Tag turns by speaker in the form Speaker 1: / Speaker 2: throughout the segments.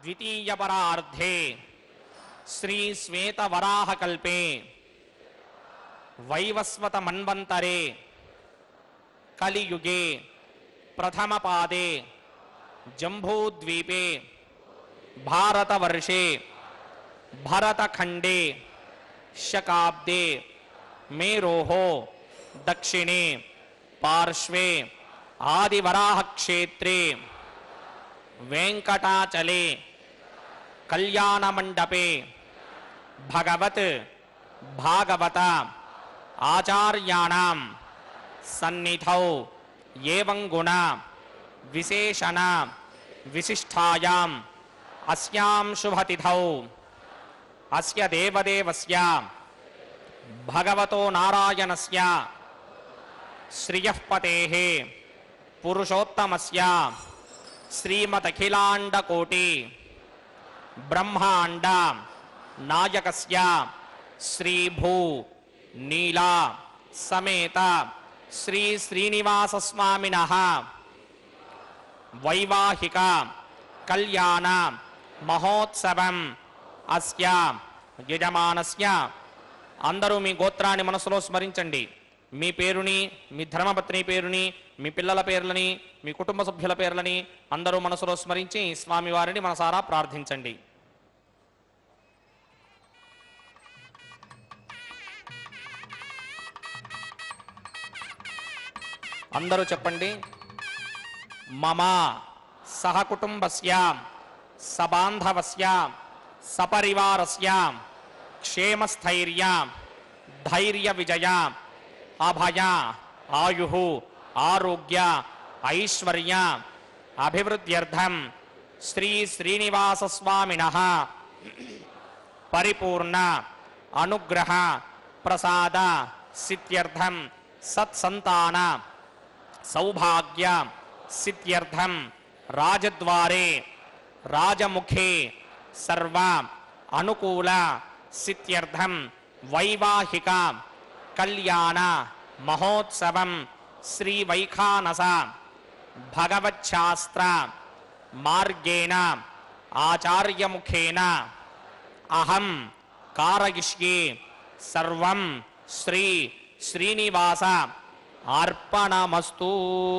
Speaker 1: द्वितीयपरार्धे श्री श्वेतवराहकल्पे वैवस्वत मन्वन्तरे कलियुगे प्रथमपादे जम्बूद्वीपे भारतवर्षे भरतखण्डे शकाब्दे मेरोः दक्षिणे पार्श्वे आदिवराह क्षेत्रे वेंकटाचले कल्याण मंडपे भगवत भागवत आचार्याणां सन्निधौ एवं गुण विशेषण विशिष्टायां अस्यां शुभतिथौ अस्य देवदेवस्य भगवतो नारायणस्य श्रियःपतेः पुरुषोत्तमस्य श्रीमदखिलाण्डकोटि ब्रह्माण्ड नायकस्य श्रीभू नीला समेत श्री श्रीनिवास स्वामिनः वैवाहिक कल्याण महोत्सवम् अस्य यजमानस्य అందరూ మీ గోత్రాన్ని మనసులో స్మరించండి. మీ పేరుని, మీ ధర్మపత్ని పేరుని, మీ పిల్లల పేర్లని, మీ కుటుంబ సభ్యుల పేర్లని అందరూ మనసులో స్మరించి స్వామివారిని మనసారా ప్రార్థించండి. అందరూ చెప్పండి. మమ సహకుటుంబస్య సబాంధవస్య సపరివారస్య क्षेमस्थैर्य धैर्य विजय अभय आयु आरोग्य ऐश्वर्य अभिवृद्ध्यर्थम श्री श्रीनिवास स्वामिनः परिपूर्ण अनुग्रह प्रसाद सिद्ध्यर्थम सत्संतान सौभाग्य सिद्ध्यर्थम राजद्वारे राजमुखे सर्व अनुकूल सिद्ध्यर्थम वैवाहिक कल्याण महोत्सवं श्री वैखानस भगवच्छास्त्र मार्गेण आचार्य मुखेन अहम कारयिष्ये सर्वं श्री श्रीनिवास अर्पणमस्तु.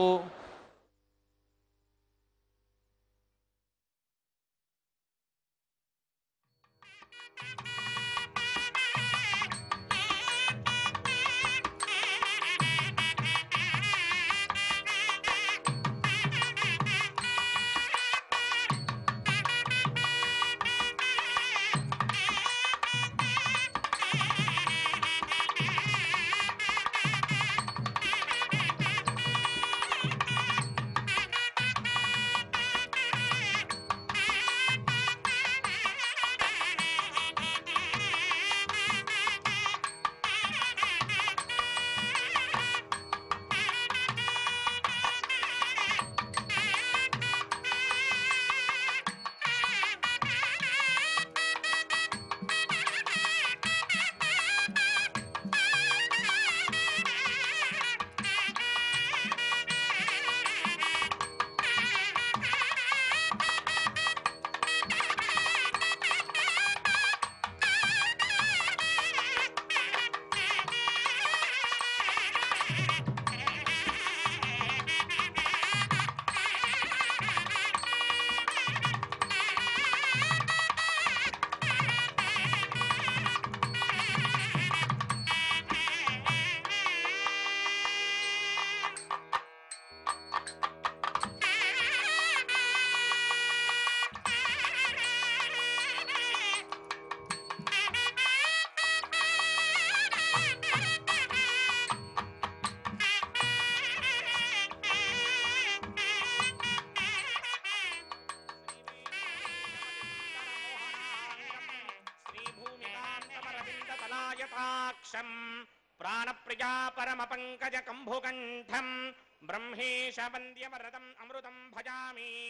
Speaker 1: प्राणप्रिया परम पंकज कंभुकंठम ब्रह्मेश वंद्य वरदम अमृतम भजामि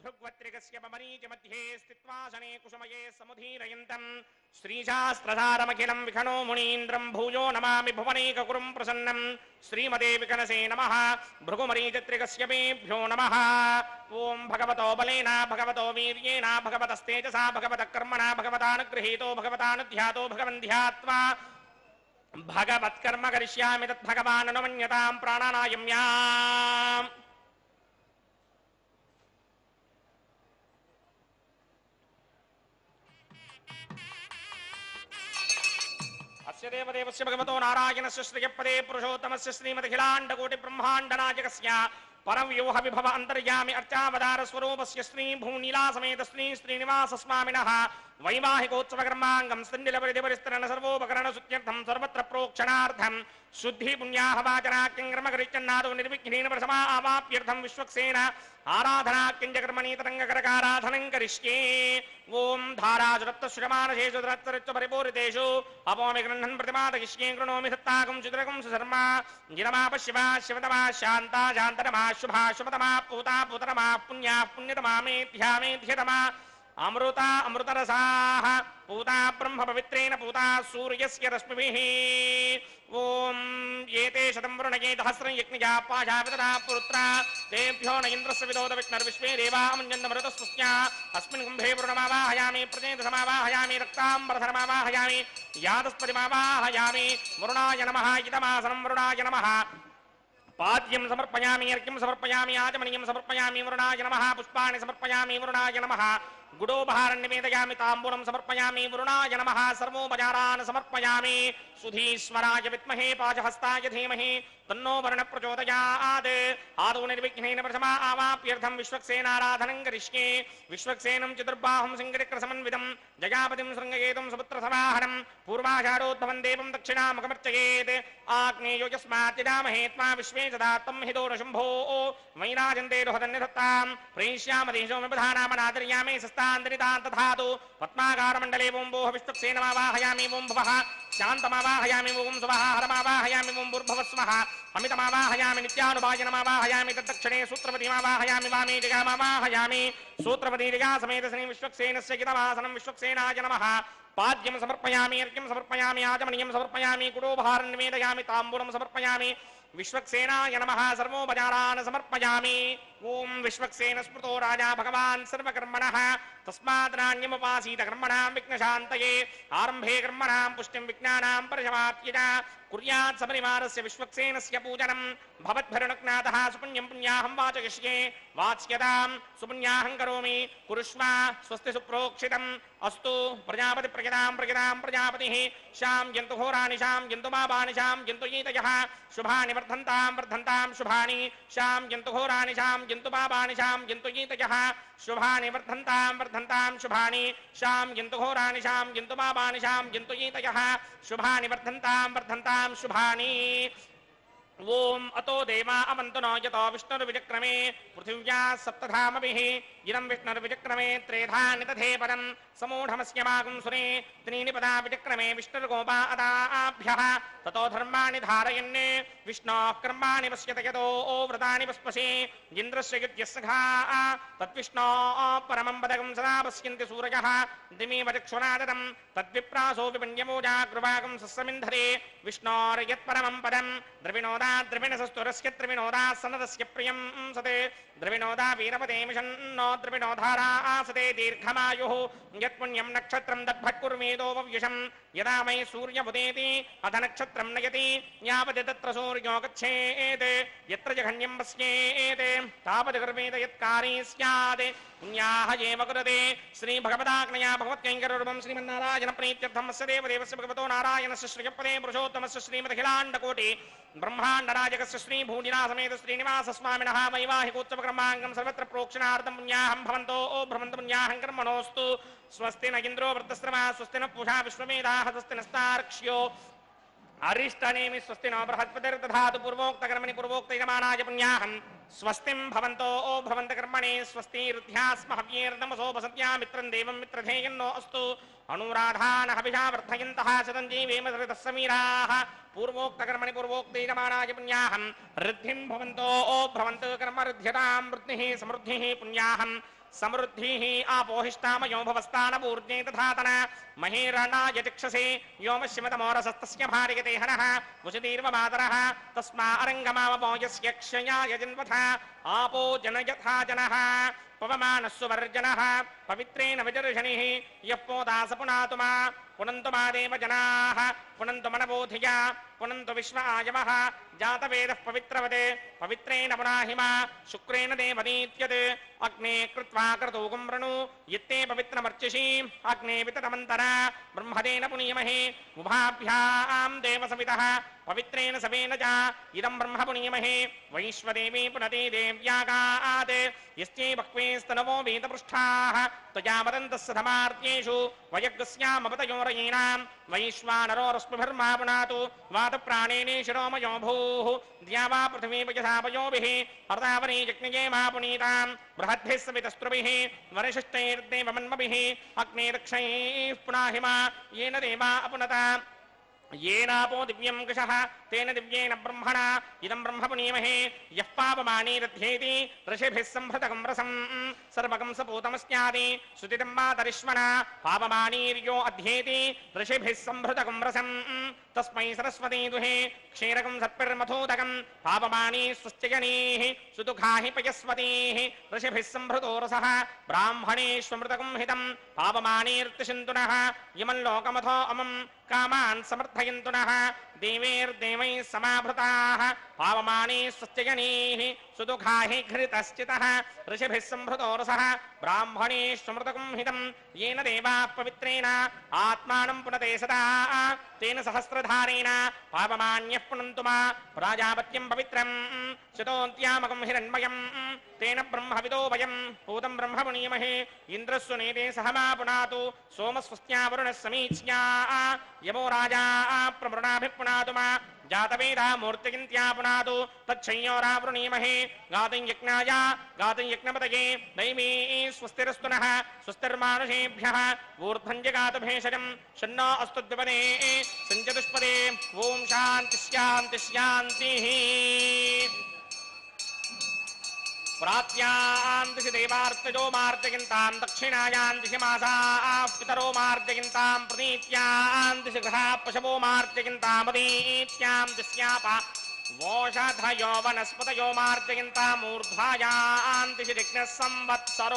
Speaker 1: भृग्वत्रिकस्य मरीच मध्ये स्थित्वा शने कुसुमये समुदीरयन्तम् श्रीशास्त्रसारमखिलं विखनो मुनीन्द्रं भूयो नमामि भुवनैककुरुं प्रसन्नं श्रीमते विकनसे नमः भृगुमरीचित्रिकस्य मेभ्यो नमः ॐ भगवतो बलेन भगवतो वीर्येण भगवतस्तेजसा भगवतः कर्मणा भगवतानुगृहीतो भगवतानुध्यातो भगवन्ध्यात्वा भगवत्कर्म करिष्यामि तद्भगवान् अनुमन्यतां प्राणानायम्याम् अस्य देवदेवस्य भगवतो नारायणस्य श्रियपदे पुरुषोत्तमस्य श्रीमदखिलाण्डकोटि ब्रह्माण्डनायकस्य परव्यूह विभव अन्तर्यामि अर्चावतार स्वरूपस्य श्री भूनीला समेत श्री श्रीनिवास स्वामिनः वैवाहिकोत्सवकर्माङ्गं सन्निलपरिधिपरिस्तरण सर्वोपकरण सुत्यर्थं सर्वत्र प्रोक्षणार्थं शुद्धि पुण्याहवाचनाख्यं कर्मकरिच्छन्नादो निर्विघ्नेन प्रथमा आवाप्यर्थं विश्वक्सेन आराधनाख्यं तरंगकरकाराधनं करिष्ये ओं धाराजुरप्तश्रमानशेषु दुरत्तरिच्च परिपूरितेषु अपोमि गृह्णन् प्रतिमादगिष्ये कृणोमि सत्ताकं चित्रकं सुशर्मा जिरमा शिवा शिवतमा शान्ता शान्तरमा शुभा शुभतमा पूता पूतरमा पुण्या पुण्यतमा मेध्या मेध्यतमा अमृता अमृतरसाः पूता ब्रह्म पवित्रेण पूता सूर्यस्य रश्मिभिः ओम एते शतं वरुणये सहस्रं यज्ञया पाशावितरा पुत्रा तेभ्यो न इन्द्रस्य विदोद विष्णुर्विश्वे देवामञ्जन्मरुतस्वस्या अस्मिन् कुम्भे वरुणमावाहयामि प्रजेतसमावाहयामि रक्ताम्बरधरमावाहयामि यादस्पतिमावाहयामि वरुणाय नमः इदमासनं वरुणाय नमः पाद्यं समर्पयामि अर्घ्यं समर्पयामि आचमनीयं समर्पयामि वरुणाय नमः पुष्पाणि समर्पयामि वरुणाय नमः गुडोपहारं निवेदयामि ताम्बूलं समर्पयामि वरुणाय नमः सर्वोपचारान् समर्पयामि सुधीश्वराय विद्महे पाशहस्ताय धीमहि तन्नो वरुणः प्रचोदयात् आदौ निर्विघ्नेन प्रथमा आवाप्यर्थं विश्वक्सेनाराधनं करिष्ये विश्वक्सेनं चतुर्बाहुं सिंहचक्रसमन्वितं जयापतिं शृङ्गयेतुं सुपुत्रसमाहनं पूर्वाषाढोद्भवं देवं दक्षिणामुखमर्चयेत् आग्नेयो यस्मात् यजामहे त्वा विश्वे सदात्तं हि दोषशुम्भो वैराजन्ते रुहदन्यधत्तां प्रेष्यामदेशो विबधानामनादर्यामि सस्तान्तरितां तथातु पद्माकारमण्डले ओं भोः विश्वक्सेनमावाहयामि ओं भुवः शान्तमावाहयामि ओं सुवः हरमावाहयामि ओं भूर्भुवस्वः अमितमावाहयामि नित्यानुभाजनमावाहयामि तद्दक्षिणे सूत्रपतिमावाहयामि वामे जगामावाहयामि सूत्रपतिजगा समेत श्री विश्वक्सेनस्य गितमासनं विश्वक्सेनाय नमः पाद्यं समर्पयामि अर्घ्यं समर्पयामि आचमनीयं समर्पयामि गुडोपहारं निवेदयामि ताम्बूलं समर्पयामि विश्वक्सेनाय नमः सर्वोपचारान् समर्पयामि ओं विश्वक्सेन स्मृतो राजा भगवान् सर्वकर्मणः तस्मात् नान्यमुपासीत कर्मणां विघ्नशान्तये आरम्भे कर्मणां पुष्टिं विज्ञानां परिसमाप्य च कुर्यात् सपरिवारस्य विश्वक्सेनस्य पूजनं भवद्भरुणज्ञातः सुपुण्यं पुण्याहं वाचयिष्ये वाच्यतां सुपुण्याहं करोमि कुरुष्व स्वस्ति सुप्रोक्षितम् अस्तु प्रजापति प्रजतां प्रजापतिः शां जन्तु होरानिशां जन्तु मापानिशां जन्तु ईतयः शुभानि वर्धन्तां शुभानि शां जन्तु होरानिशां जन्तु मापानिशां जन्तु ईतयः शुभानि वर्धन्तां शुभानि शां जन्तु होरानिशां जन्तु मापानिशां जन्तु ईतयः शुभानि वर्धन्तां शुभानि ओम अतो देवा अवन्तु न यतो विष्णुर्विचक्रमे पृथिव्या सप्तधामभिः इदं विष्णुर्विचक्रमे त्रेधा निदधे पदं समूढमस्य मागुंसुरे त्रीणि पदा विचक्रमे विष्णुर्गोपा अदाभ्यः ततो धर्माणि धारयन् विष्णोः कर्माणि पश्यत यतो व्रतानि पस्पशे इन्द्रस्य युज्यस्सखा तद्विष्णोः परमं पदकं सदा पश्यन्ति सूरयः दिमेव चक्षुनादतं तद्विप्रासो विपण्यमोजाग्रुवाकं सस्समिन्धरे विष्णोर्यत्परमं पदं द्रविणोदा द्रविणसस्तुरस्य त्रिविनोदा सनदस्य प्रियं सते द्रविणोदा वीरपते मिषन्नो द्रविणोधारा आसते दीर्घमायुः यत्पुण्यं नक्षत्रं दद्भट्कुर्मेदो वव्युषं यदा वै सूर्यमुदेति अथ नक्षत्रं नयति यावत् तत्र सूर्यो गच्छेत् यत्र जघन्यं पश्येत् तावत् कर्मेत यत्कारी स्यात् पुण्याः एव कुरुते श्रीभगवदाज्ञया भगवत्कैङ्कर्यरूपं श्रीमन्नारायण प्रीत्यर्थम् अस्य देवदेवस्य भगवतो नारायणस्य श्रियपदे पुरुषोत्तमस्य श्रीमदखिलाण्डकोटि ब्रह्माण्डराजकस्य श्रीभूनिला समेत श्रीनिवासस्वामिनः वैवाहिकोत्सवकर्माङ्गं सर्वत्र प्रोक्षणार्थं पुण्याहं भवन्तो भ्रमन्तु पुण्याहं कर्मणोऽस्तु स्वस्ति न इन्द्रो वृद्धश्रवा स्वस्ति न पूषा विश्वमेधाः स्वस्ति नस्तार्क्ष्यो अरिष्टनेमि स्वस्ति नो बृहस्पतिर्दधातु पूर्वोक्तकर्मणि पूर्वोक्तयजमानाय पुण्याहं स्वस्तिं भवन्तो भवन्तकर्मणे स्वस्तिर्ध्यास्म हव्येर्नमसो वसत्या मित्रं देवं मित्रधेयन्नो अस्तु अनुराधान हविषा वर्धयन्तः सदञ्जीवेम समिराः पूर्वोक्तकर्मणि पूर्वोक्तयजमानाय पुण्याहं ऋद्धिं भवन्तो भवन्तु कर्म ऋध्यतां वृद्धिः समृद्धिः पुण्याहं समृद्धिः आपोहिष्टामयो भवस्तानपूर्णे तथातन महीरणाय चक्षसे व्योमश्यमतमोरसस्तस्य भार्यते हनः वसुधीर्वमातरः तस्मा अरङ्गमावपो यस्य क्षयाय जन्मथा आपो जनयथा जनः पवमानस्सुवर्जनः पवित्रेण विदर्शनिः यः पोदास पुनातु मा पुनन्तु मा देव जनाः पुनन्तु मनबोधिया पुनन्तु विश्व आयवः जातवेदः पवित्रवत् पवित्रेण पुनाहि मा शुक्रेण देवनीत्यत् अग्ने कृत्वा क्रतूगुं वृणु यत्ते पवित्रमर्चिषि अग्ने विततमन्तरा ब्रह्मदेन पुनीमहे उभाभ्यां देवसवितः पवित्रेण सवेन च इदं ब्रह्म पुनीमहे वैश्वदेवी पुनते देव्यागात् यस्यै बह्वेस्तनवो वेदपृष्ठाः त्वया वदन्तस्य धमार्त्येषु वयग्स्यामपतयोरयीणां वैश्वानरो रश्मिभिर्मा पुनातु वातप्राणेने शिरोमयो भूः द्यावा पृथिवी पयसापयोभिः अर्धावने यज्ञये मा पुनीतां बृहद्भिः सवितस्त्रुभिः वरिशिष्टैर्देवमन्मभिः अग्ने रक्षैः पुनाहि मा येन देवा अपुनता येनापो दिव्यं कृशः तेन दिव्येन ब्रह्मणा इदं ब्रह्म पुनीमहे यः पापमानीरध्येति ऋषिभिः सम्भृतकं रसं सर्वकं सपूतमस्यादि सुतितं मातरिश्वना पापमानीर्यो अध्येति ऋषिभिः सम्भृतकं रसं तस्मै सरस्वती दुहे क्षीरकं सत्पिर्मथोदकं पापमानी स्वस्त्यजनीः सुदुःखाहि पयस्वतीः ऋषिभिः सम्भृतो रसः ब्राह्मणेष्वमृतकं हितं पापमानीर्तिशिन्तुनः इमं लोकमथो अमं कामान् समर्थयन्तु नः देवैर्देवैः समाभृताः पावमाने स्वस्त्यजनीः सुदुःखाहि घृतश्चितः ऋषिभिः सम्भृतो रसः ब्राह्मणेष्वमृतकं हितं येन देवाः पवित्रेण आत्मानं पुनते सदा तेन सहस्रधारेण पावमान्यः पुनन्तु मा प्राजापत्यं पवित्रं शतोऽन्त्यामकं हिरण्मयं तेन ब्रह्मविदो वयं पूतं ब्रह्म पुनीमहे इन्द्रस्सु नेते सह मा पुनातु सोमस्वस्त्या वरुणः समीच्या यमो राजा प्रमृणाभिः पुनातु मा जातवेदा मूर्तिकिन्त्या पुनातु तच्छय्योरावृणीमहे गातुं यज्ञाय गातुं यज्ञपतये दैवी स्वस्तिरस्तु नः स्वस्तिर्मानुषेभ्यः ऊर्ध्वञ्जगातु भेषजं शन्नो अस्तु द्विपदे सञ्चतुष्पदे ॐ शान्ति शान्ति शान्तिः प्रात्यान्दिशि देवार्तजो मार्जयन्तां दक्षिणायान्दिशि मासाः पितरो मार्जयन्तां प्रतीत्यान्दिशि गृहाः पशवो मार्जयन्तामदीत्यां दिश्यापा वोषधयो वनस्पतयो मार्जयन्तामूर्ध्वायान्दिशि यज्ञः संवत्सरो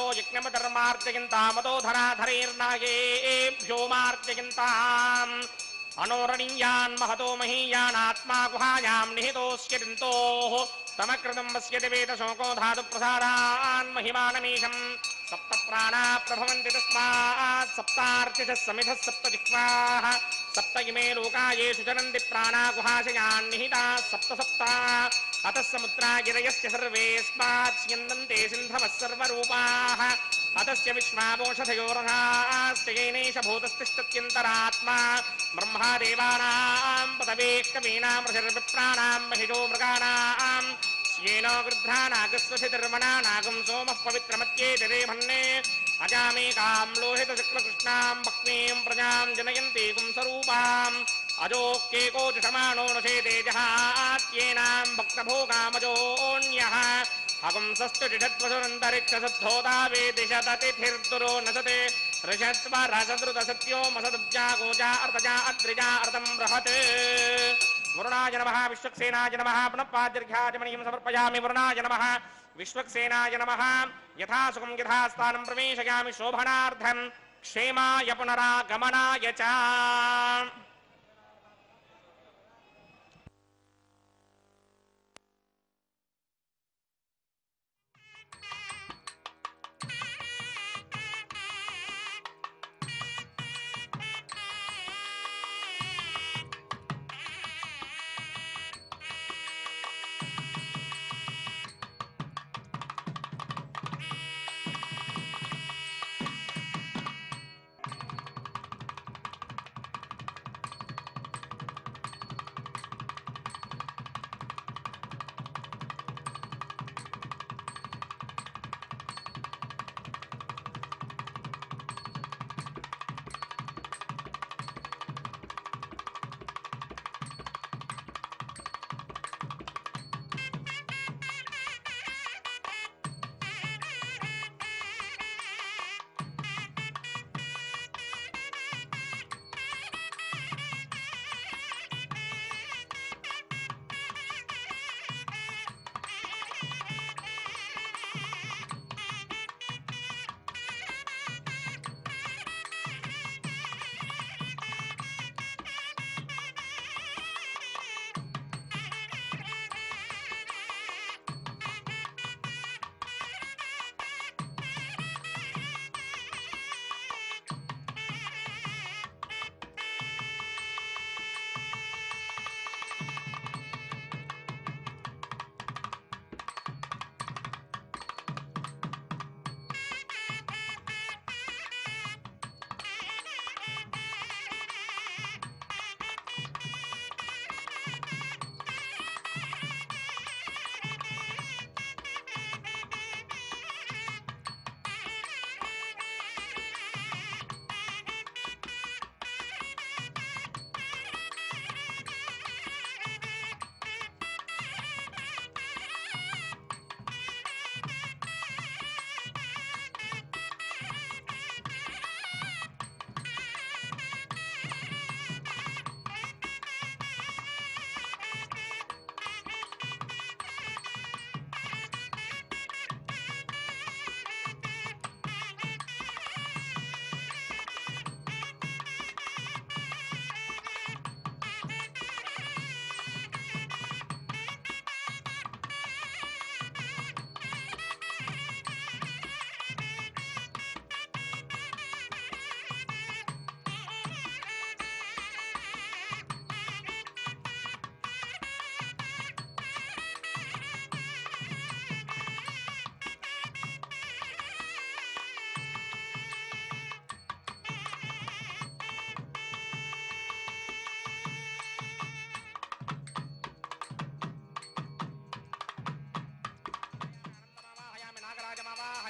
Speaker 1: यज्ञमधर्मार्जयन्तामदोधराधरैर्नागेभ्यो मार्जयन्ताम् अनोरणीयान् महतो महीयानात्मा गुहायां निहितोऽस्य दिन्तोः तमकृतं वस्यति वेदशोको धातु प्रसादान् महिमानमीशम् सप्त प्राणा प्रभवन्ति तस्मात् सप्तार्चिषः समिधः सप्त जिह्वाः सप्त इमे लोका येषु चरन्ति प्राणा गुहाशयान् निहिताः सप्त सप्ता अतः समुद्रा गिरयस्य सर्वेऽस्मात् स्यन्दन्ते सिन्धवः सर्वरूपाः अतस्य विश्वावोषधयोरथास्य येनैष भूतस्तिष्ठत्यन्तरात्मा ब्रह्मा देवानां पदवे कवीनां ऋषिर्विप्राणां महिषो मृगाणां येनो गृध्रानागस्वधिर्वणा नागं सोमः पवित्रमत्येतिरे भन्ने अजामेकां लोहितशुक्लकृष्णां भक्तीं प्रजां जनयन्ति पुंसरूपाम् अजोक्येकोचषमाणो नशेते जहात्येनां भक्तभोगामजोऽन्यः अगुंसस्तु टिषद्वसुरन्तरिक्षसद्धोता वेदिशततिथिर्दुरो नसते ऋषद्वरसदृतसत्यो मसदब्जा गोजा अर्तजा अद्रिजा अर्तं बृहत् वरुणाय नमः विश्वक्सेनाय नमः पुनः पाद्यर्घ्याजमनीं समर्पयामि वरुणाय नमः विश्वक्सेनाय नमः यथा सुखं यथा स्थानं प्रवेशयामि शोभनार्थं क्षेमाय पुनरागमनाय च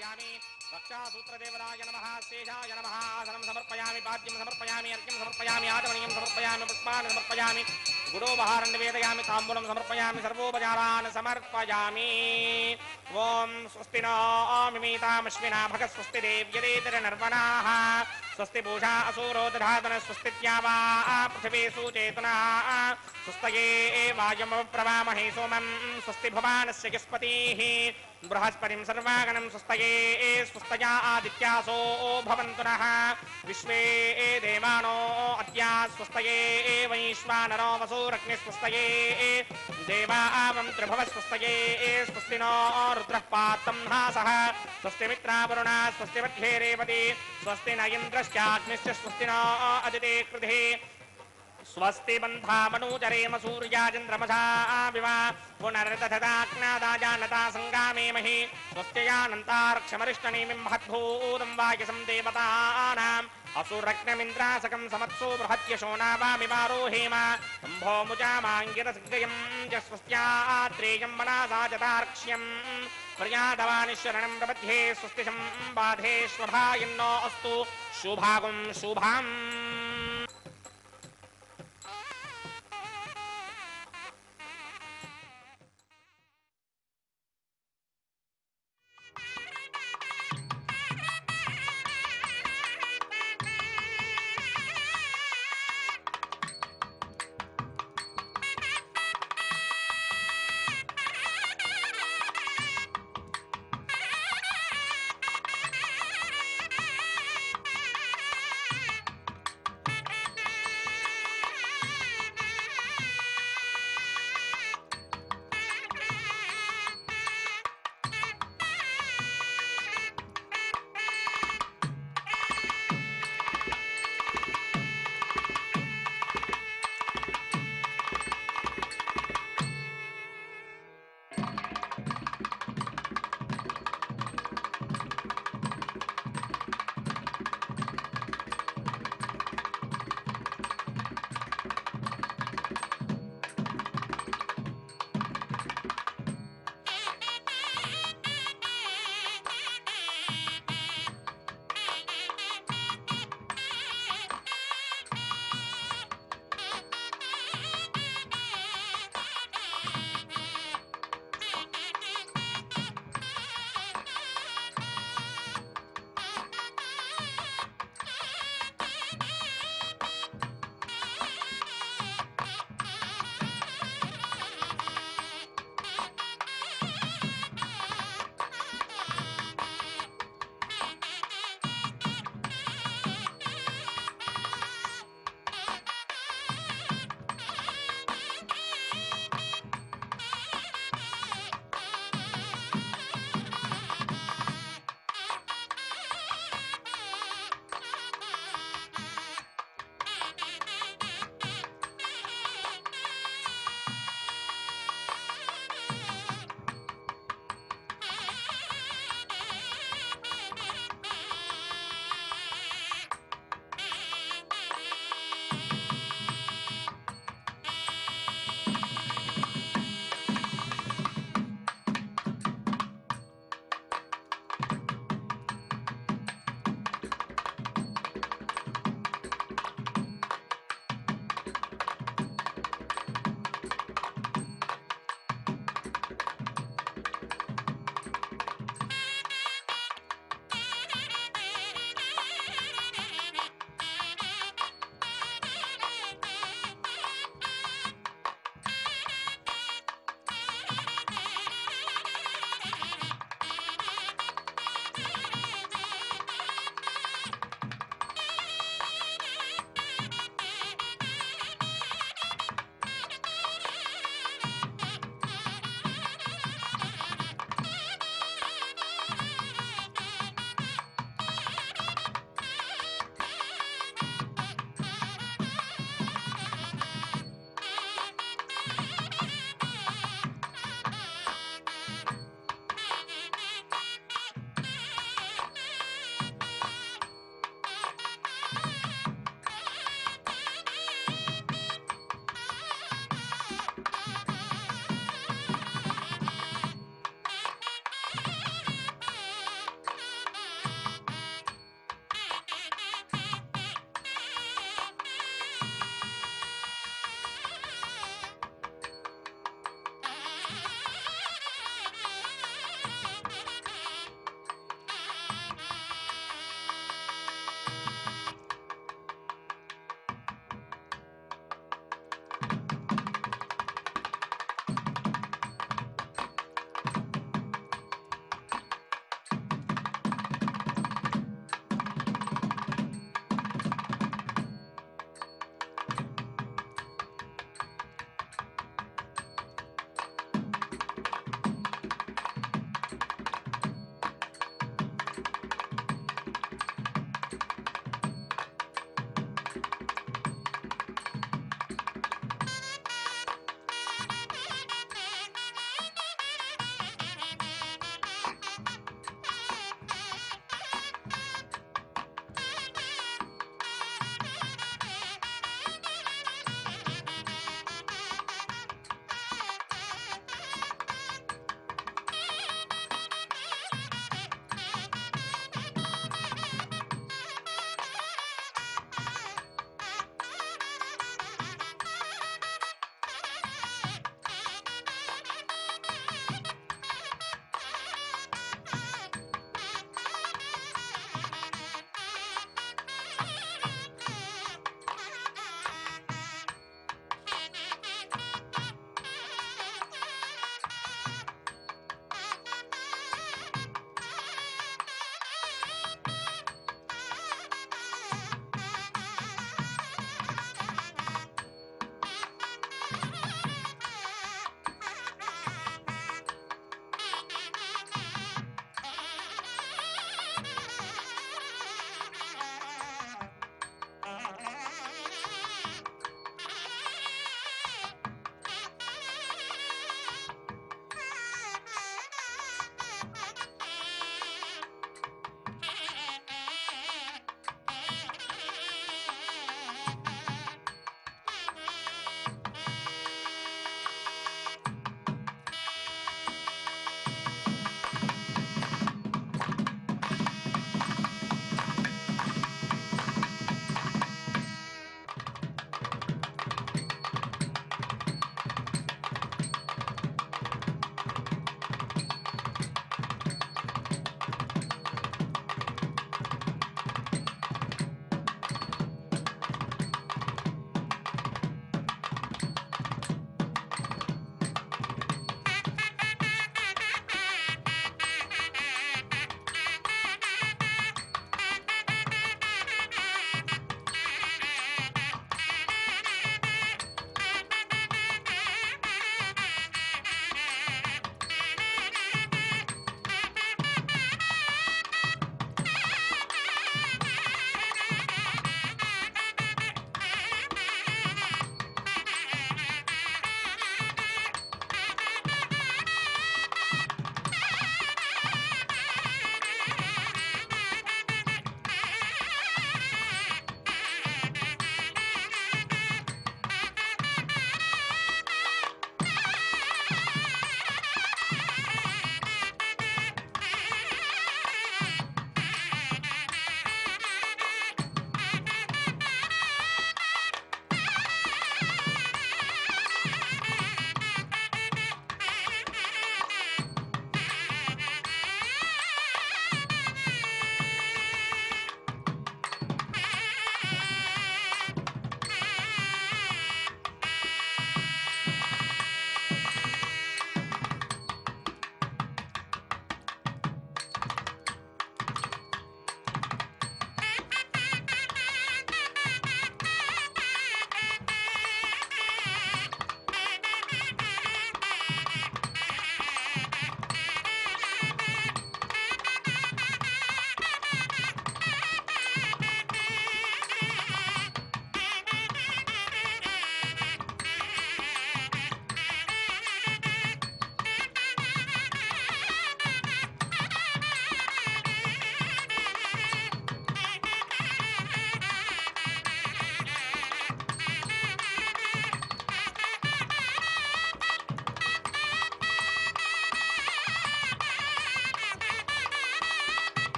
Speaker 1: समर्पयामि रक्षासूत्रदेवताय नमः शेषाय नमः आसनं समर्पयामि पाद्यं समर्पयामि अर्घ्यं समर्पयामि आचमनीयं समर्पयामि पुष्पाणि समर्पयामि गुडोपहारं निवेदयामि ताम्बूलं समर्पयामि सर्वोपचारान् समर्पयामि ओम स्वस्ति नो मिमीतामश्विना भगः स्वस्ति देव्यदेतरनर्वणाः स्वस्ति पूषा असुरो दधातन स्वस्तित्यावा पृथिवी सुचेतना स्वस्तये वायुमप्रवामहे सोमं स्वस्ति भवानस्य यस्पतिः बृहस्पतिं सर्वागणं स्वस्तये स्वस्तया आदित्यासो भवन्तु नः विश्वे देवानो अद्या स्वस्तये वैश्वानरो वसुरग्निः स्वस्तये देवावं त्रिभुवः स्वस्तये स्वस्ति नो रुद्रः पात्रं हासः स्वस्ति मित्रावरुणा स्वस्ति मध्ये रेवती स्वस्ति न इन्द्रश्चाग्निश्च स्वस्ति नो अदिते कृधे स्वस्ति बन्धा मनूजरेम सूर्याचन्द्रमसा विवा पुनर्दधताज्ञादाजानता सङ्गामेमहि स्वस्त्ययानन्तार्क्षमरिष्टनेमिं महद्भूतं वायसं देवतानाम् असुरग्नमिन्द्रासकं समत्सो बृहत्यशो नावामिमारोहेम शम्भोमुजामाङ्गिरसृगयं च स्वस्त्यात्रेयं मनासा जतार्क्ष्यम् पर्यादवानिशरणं प्रपद्ये स्वस्ति सम्बाधेष्वभायन्नो अस्तु शुभागुं शुभाम्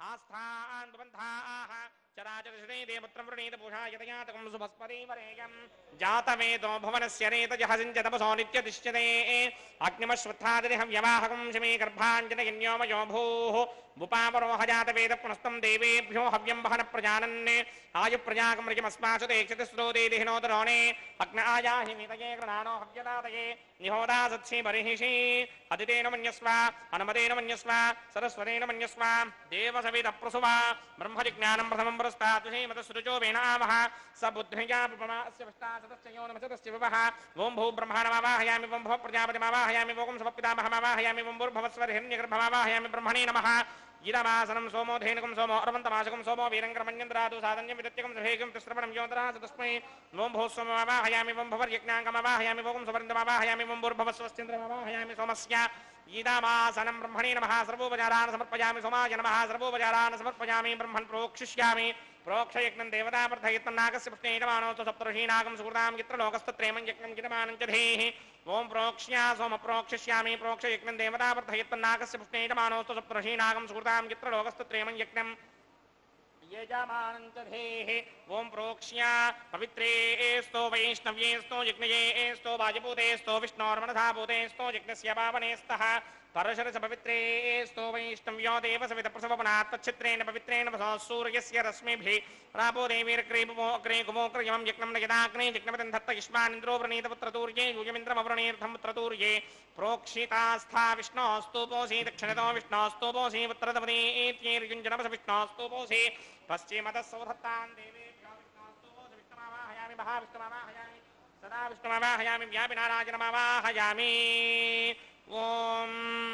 Speaker 1: आस्थान् प्रबन्धाः चराचरशते देवपुत्रं वृणीत पूषा यतयातकं सुभस्पति वरेयं जातवेदो भुवनस्य रेतजः सिञ्चतपसो नित्यतिष्ठते अग्निमश्वत्थादिहं यवाहकं शमे गर्भाञ्जनयन्योमयो भूः भूपावरोह जातवेद पुनस्तं देवेभ्यो हव्यं वहन प्रजानन् आयुप्रजाकमृजमस्मासु देक्षति स्रोते दिहिनोदरोणे अग्न आयाहि मितये गृणानो हव्यदातये निहोदा सत्सि बर्हिषि अदितेन मन्यस्व अनुमतेन मन्यस्व सरस्वतेन मन्यस्व देवसविदप्रसुवा ब्रह्मजिज्ञानं प्रथमं पुरस्तात् श्रीमतसृजो वेनावः स बुद्धिया विपमास्य पश्चात् योनमसदस्य विवः ओं भू ब्रह्माणमावाहयामि ओं भव प्रजापतिमावाहयामि ओं सवपितामहमावाहयामि ओं भूर्भवस्वरहिरण्यगर्भमावाहयामि ब्रह्मणे नमः ईदमासनं सोमो धेनुकं सोमो अरवन्तमाशकं सोमो वीरङ्करमन्यन्द्रादु साधन्यं विदत्यकं सभेकं तिस्रवणं योतरा तस्मै ओं भो सोममावाहयामि ओं भवर्यज्ञाङ्गमावाहयामि ओं सुवर्णमावाहयामि ओं भूर्भवस्वस्तेन्द्रमावाहयामि सोमस्य ईदमासनं ब्रह्मणे नमः सर्वोपचारान् समर्पयामि सोमाय नमः सर्वोपचारान् समर्पयामि ब्रह्मन् प्रोक्षिष्यामि प्रोक्षयज्ञं देवताप्रथयत्नागस्य पुष्णेयमानोऽस्तु सप्तऋषीनागं सुकृतां चित्रलोकस्तत्रेमं यज्ञं चिरमानं च धेः ओं प्रोक्ष्या सोम प्रोक्षिष्यामि प्रोक्षयज्ञं देवताप्रथयत्नागस्य पुष्णेयमानोऽस्तु सप्तऋषीनागं सुकृतां चित्रलोकस्तत्रेमं यज्ञं यजमानञ्चधेः ओं प्रोक्ष्या पवित्रेस्तो वैष्णव्येस्तो यज्ञयेस्तो वाजपूतेस्तो विष्णोर्मनधाभूतेस्तो यज्ञस्य पावनेस्तः परशरस पवित्रेस्तो वैष्णव्यो देवसवितप्रसवपनात् तच्छित्रेण पवित्रेण सूर्यस्य रश्मिभिः प्रापो देवीर्ग्रीकुमोक्रयमं यज्ञं नयदाग्ने यज्ञपतिं दत्त युष्मानिन्द्रो व्रणीतपुत्रतूर्ये यूयमिन्द्रमव्रणीर्थं पुत्रतूर्ये प्रोक्षितास्था विष्णोस्तूपोऽसि दक्षिणतो विष्णोस्तूपोऽसि पुत्रतपतीत्यैर्युञ्जनमस विष्णोस्तूपोऽसि पश्चिमतः सौधत्तान् देवेभ्यो विष्णोस्तूपोऽसि विष्णुमावाहयामि महाविष्णुमावाहयामि सदा विष्णुमावाहयामि व्यापिनाराजनमावाहयामि ओम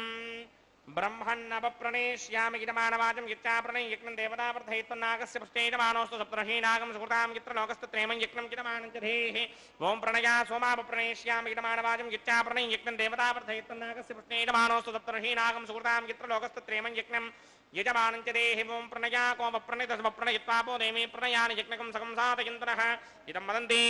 Speaker 1: ब्रह्मण्णवप्रणेष्यामि गिरमानवाचं गिच्चाप्रणय यज्ञं देवताप्रथयित्वन्नागस्य पुष्टेयमानोऽस्तु सप्तर्षीनागं सुकृतां गित्रलोकस्तत्रेमं यज्ञं गिरमानं च धेः ओं प्रणया सोमापप्रणेष्यामि गिरमानवाचं गिच्चाप्रणय यज्ञं देवताप्रथयित्वन्नागस्य पुष्टेयमानोऽस्तु सप्तर्षीनागं सुकृतां गित्रलोकस्तत्रेमं यज्ञं यजमानं च देहि ओं प्रणया कोमप्रणितसमप्रणयित्वापो देवी प्रणयानि यज्ञकं सकं साधयन्तरः इदं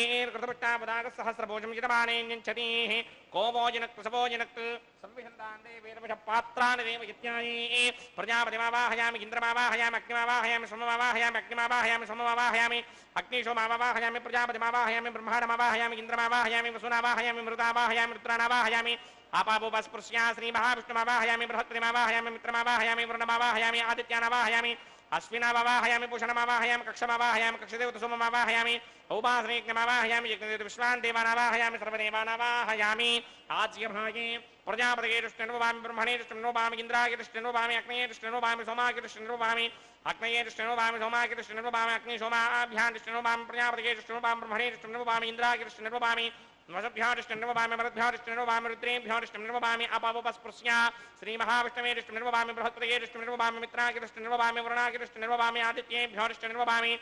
Speaker 1: वदन्तीर्कृतपट्टापदागस्सहस्रभोजं यजमानेऽन्यच्छतीः को भोजनक् संविहन्तान् देवेरविषपात्राणि देव यज्ञानि प्रजापतिमावाहयामि इन्द्रमावाहयामि अग्निमावाहयामि सोममावाहयामि अग्निमावाहयामि सोममावाहयामि अग्निशोमावाहयामि प्रजापतिमावाहयामि ब्रह्माणमावाहयामि इन्द्रमावाहयामि वसुनावाहयामि मृतावाहयामि रुद्राणावाहयामि आपावोपस्पृश्या श्रीमहाविष्णुमावाहयामि बृहत्पतिमावाहयामि मित्रमावाहयामि वरुणमावाहयामि आदित्यानावाहयामि अश्विनावाहयामि पूषणमावाहयामि कक्षमावाहयामि कक्षदेवतसोममावाहयामि औपासनेज्ञमावाहयामि यज्ञदेवत विश्वान् देवानावाहयामि सर्वदेवानावाहयामि आज्यभागे प्रजापतये दृष्टिर्नोभामि ब्रह्मणे दृष्टिर्नोभामि इन्द्राय दृष्टिर्नोभामि अग्नये दृष्टिर्नोभामि सोमाय दृष्टिर्नोभामि अग्नये दृष्टिर्नोभामि सोमाय दृष्टिर्नोभामि अग्नि सोमाभ्यां दृष्टिर्नोभामि प्रजापतये दृष्टिर्नोभामि ब्रह्मणे दृष्टिर्नोभामि इन्द्राय दृष्टिर्नोभामि वसभ्यो दृष्टिर्नोभामि मरुद्भ्यो दृष्टिर्नोभामि रुद्रेभ्यो दृष्टिर्नोभामि अपावोपस्पृश्या श्रीमहाविष्णवे दृष्टिर्नोभामि बृहत्पतये दृष्टिर्नोभामि मित्राय दृष्टिर्नोभामि वरुणाय दृष्टिर्नोभामि आदित्येभ्यो दृष्टिर्नोभामि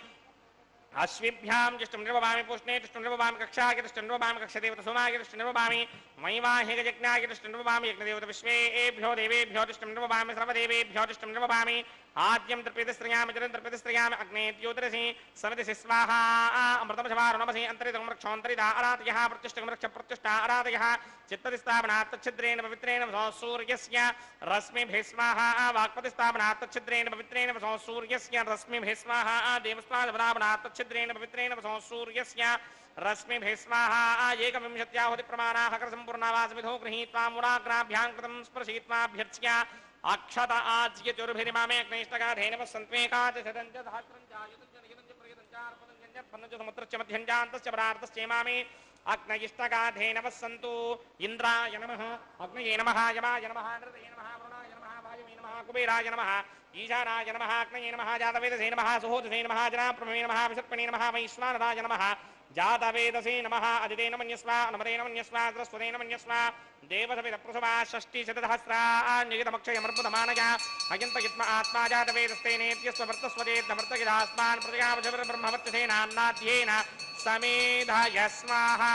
Speaker 1: अश्विभ्यां दृष्टिर्नोभामि पूष्णे दृष्टिर्नोभामि कक्षाय दृष्टिर्नोभामि कक्षदेवत सोमाय दृष्टिर्नोभामि वैवाहिकयज्ञाय दृष्टिर्नोभामि यज्ञदेवत विश्वेभ्यो देवेभ्यो दृष्टिर्नोभामि सर्वदेवेभ्यो दृष्टिर्नोभामि आद्यं तर्पयतिस्त्रयामि जलं तर्पयतिस्त्रयामि अग्ने द्योतरसि समितिसि स्वाहा अमृतमशवारुणमसि अन्तरितं रक्षोऽन्तरिता अरातयः प्रतिष्ठं रक्ष प्रतिष्ठा अरातयः चित्तदिस्थापनात् तच्छिद्रेण पवित्रेण सूर्यस्य रश्मिभिः स्वाहा वाक्पतिस्थापनात् तच्छिद्रेण पवित्रेण सूर्यस्य रश्मिभिः स्वाहा देवस्वादपदापनात् तच्छिद्रेण पवित्रेण सूर्यस्य रश्मिभिः स्वाहा एकविंशत्याहुतिप्रमाणाः करसम्पूर्णावासविधो गृहीत्वा मूलाग्राभ्यां कृतं स्पर्शयित्वाभ्यर्च्य अक्षत आज्यचुर्भिरिमामे अग्नेष्टगाधेनवः सन्त्वेकाच शतञ्च सहस्रञ्च आयुतञ्च नियुतञ्च प्रयुतञ्च अर्पतञ्च पन्नञ्च समुद्रश्च मध्यञ्चान्तश्च परार्थश्चेमामि अग्नयिष्टगाधेनवः सन्तु इन्द्राय नमः अग्नये नमः यमाय नमः नृतये नमः वरुणाय नमः वायुवे नमः कुबेराय नमः ईशानाय नमः अग्नये नमः जातवेदसे नमः सुहोदसे नमः जनाप्रमे नमः विसर्पणे नमः वैश्वानराय नमः जातवेदसे नमः अदितेन मन्यस्व अनुमतेन मन्यस्व सरस्वतेन मन्यस्व देवसवितप्रसवा षष्टिशतसहस्रान्यगितमक्षयमर्पुतमानया अयन्तयित्म आत्मा जातवेदस्तेनेत्यस्व वर्तस्वदेद्धमर्तगिदास्मान् प्रजगावजब्रह्मवत्यसेनान्नाद्येन समेधय स्वाहा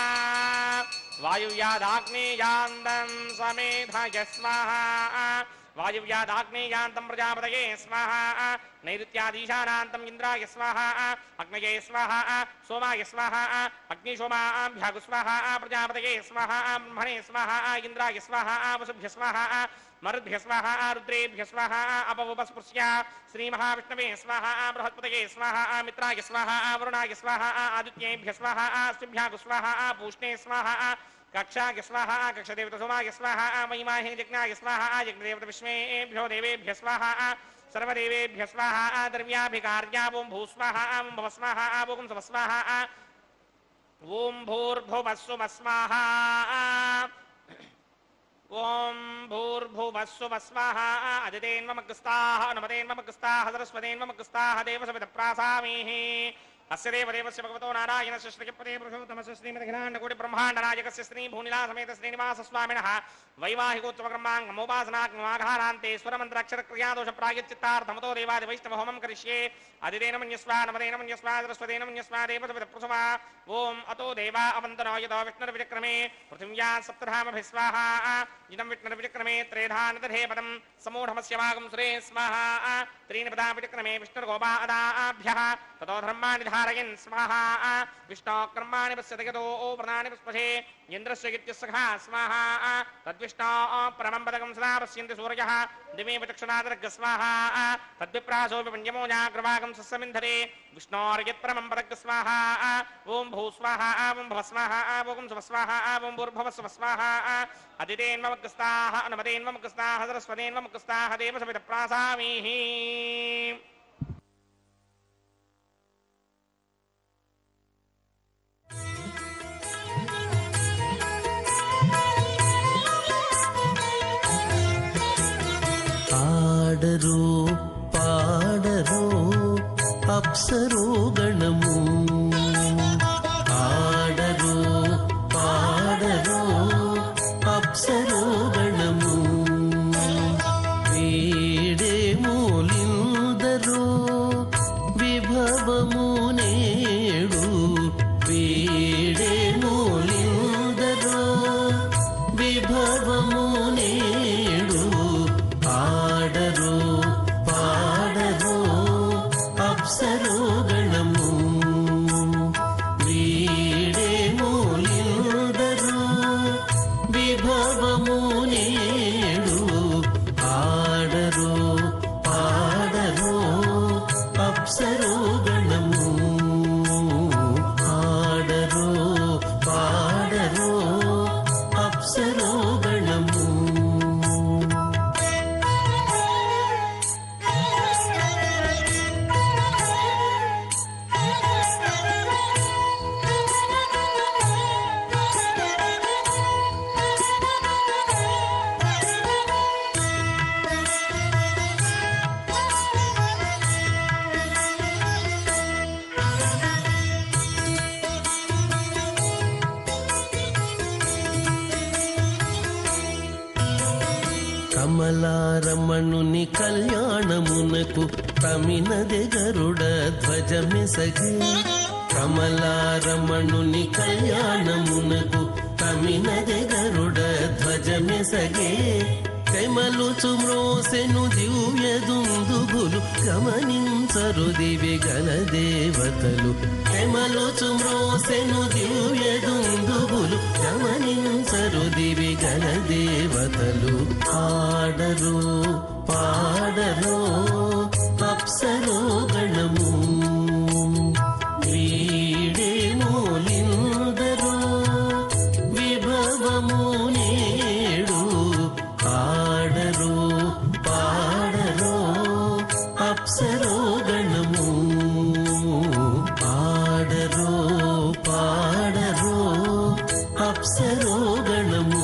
Speaker 1: वायुयादाग्नेयान्दं समेधय स्वाहा वायुव्यादाग्नेयान्तं प्रजापतये स्वाहा नैऋत्यादीशानान्तम् इन्द्राय स्वाहा अग्नये स्वाहा सोमाय स्वाहा अग्निशोमाभ्यागु स्वाहा प्रजापतये स्वाहा ब्रह्मणे स्वाहा इन्द्राय स्वाहा वसुभ्य स्वाहा मरुद्भ्य स्वाहा रुद्रेभ्य स्वाहा अपवस्पृश्य श्रीमहाविष्णवे स्वाहा बृहस्पतये स्वाहा मित्राय स्वाहा वरुणाय स्वाहा आदित्येभ्य स्वाहा अश्विभ्यागु स्वाहा पूष्णे स्वाहा कक्षाय स्वाहा कक्षदेवतसोमाय स्वाहा महिमाहे यज्ञाय स्वाहा यज्ञदेवतविष्मेभ्यो देवेभ्य स्वाहा सर्वदेवेभ्य स्वाहा द्रव्याभिकार्या ॐ भूस्वाहा ॐ भवस्वाहा ॐ स्वस्वाहा ॐ भूर्भुवस्सुवस्वाहा ॐ भूर्भुवस्सुवस्वाहा अदितेन्वमग्रस्ताः नमतेन्वमग्रस्ताः सरस्वतेन्वमग्रस्ताः देवसवितप्रासामीः अस्य देवदेवस्य भगवतो नारायणस्य श्रीपते पुरुषोत्तमस्य श्रीमदखिलाण्डकोटिब्रह्माण्डनायकस्य श्रीभूनिलासमेत श्रीनिवासस्वामिनः वैवाहिकोत्सवकर्माङ्गमोपासनाग्नमाघारान्ते स्वरमन्त्राक्षरक्रियादोषप्रायच्चित्तार्थमतो देवादिवैष्णवहोमं करिष्ये अदितेन मन्यस्वा नमतेन मन्यस्वा सरस्वतेन मन्यस्वा देवसवितप्रसवा ॐ अतो देवा अवन्तनो यतो विष्णुर्विचक्रमे पृथिव्यां सप्तधामभिः स्वाहा इदं विष्णुर्विचक्रमे त्रेधानदधे पदं समूढमस्य वागं सुरे स्वाहा त्रीणि पदा विचक्रमे विष्णुर्गोपादाभ्यः ततो धर्माणि धारयन् स्वाहा विष्णो कर्माणि पश्यति यतो प्रदानि पुष्पशे इन्द्रस्य गित्यस्सखा स्वाहा तद्विष्णो परमं पदकं सदा पश्यन्ति सूर्यः दिवे चक्षुनादर्घ स्वाहा तद्विप्रासोऽपि पञ्चमोजाग्रवागं सस्समिन्धरे विष्णोर्यत्परमं पदक स्वाहा ॐ भूस्वाहा ॐ भवस्वाहा ॐ स्वस्वाहा ॐ भूर्भुवस्वस्वाहा अदितेन्वमग्रस्ताः नमतेन्वमग्रस्ताः सरस्वतेन्वमग्रस्ताः देवसवितप्रासामीः
Speaker 2: ఆడరో పాడరో అప్సరో గణము ఆడరో పాడరో అప్సరో గణము వేడే మూలిందరో విభవము నేడు వేడే మూలిందరో విభవము నేడు ఆడరో పాడరో అప్సరో గణము వీడే మూలిందరో విభవము నేడు ఆడరో పాడరో అప్సరో గణము ఆడరో పాడరో అప్సరో గణము కమలారమణుని కళ్యాణమునకు తమినదె గరుడ ధ్వజమెసగే కమలారమణుని కళ్యాణమునకు తమినదె గరుడ ధ్వజమెసగే తెమలుచు మ్రోసెను దివ్య దుందుబులు గమనించరు దివి గల దేవతలు తెమలుచు మ్రోసెను దివ్య దుందుబులు గమనించరు దివి గల దేవతలు ఆడరో పాడరో అప్సరో గణము వీడే మూలిందరో విభవము నేడు ఆడరో పాడరో అప్సరో గణము ఆడరో పాడరో అప్సరో గణము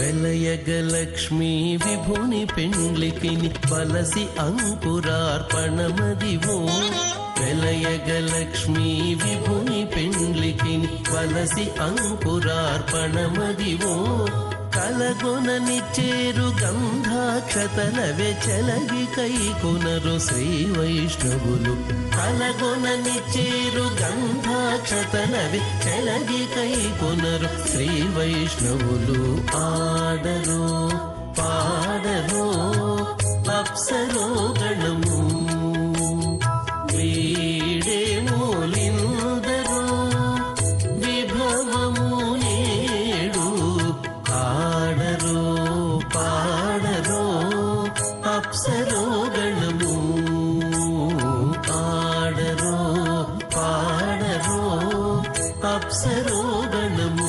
Speaker 2: వెలయగలక్ష్మీ విభుని పెండ్లికిని వలసి అంకురార్పణమదివో వెలయగలక్ష్మీ విభుని పెండ్లికిని వలసి అంకురార్పణమదివో కలగొనని చేరు గంధాక్షతలవే చెలగి కై కొనరు శ్రీ వైష్ణవులు కలగొనని చేరు గంధాక్షతలవే చెలగి కై కొనరు శ్రీ వైష్ణవులు ఆడరు పాడరు అప్సరో గణము వీడే మూలిందరు విభవము నేడు ఆడరు పాడరు అప్సరో గణము ఆడరు పాడరు అప్సరో గణము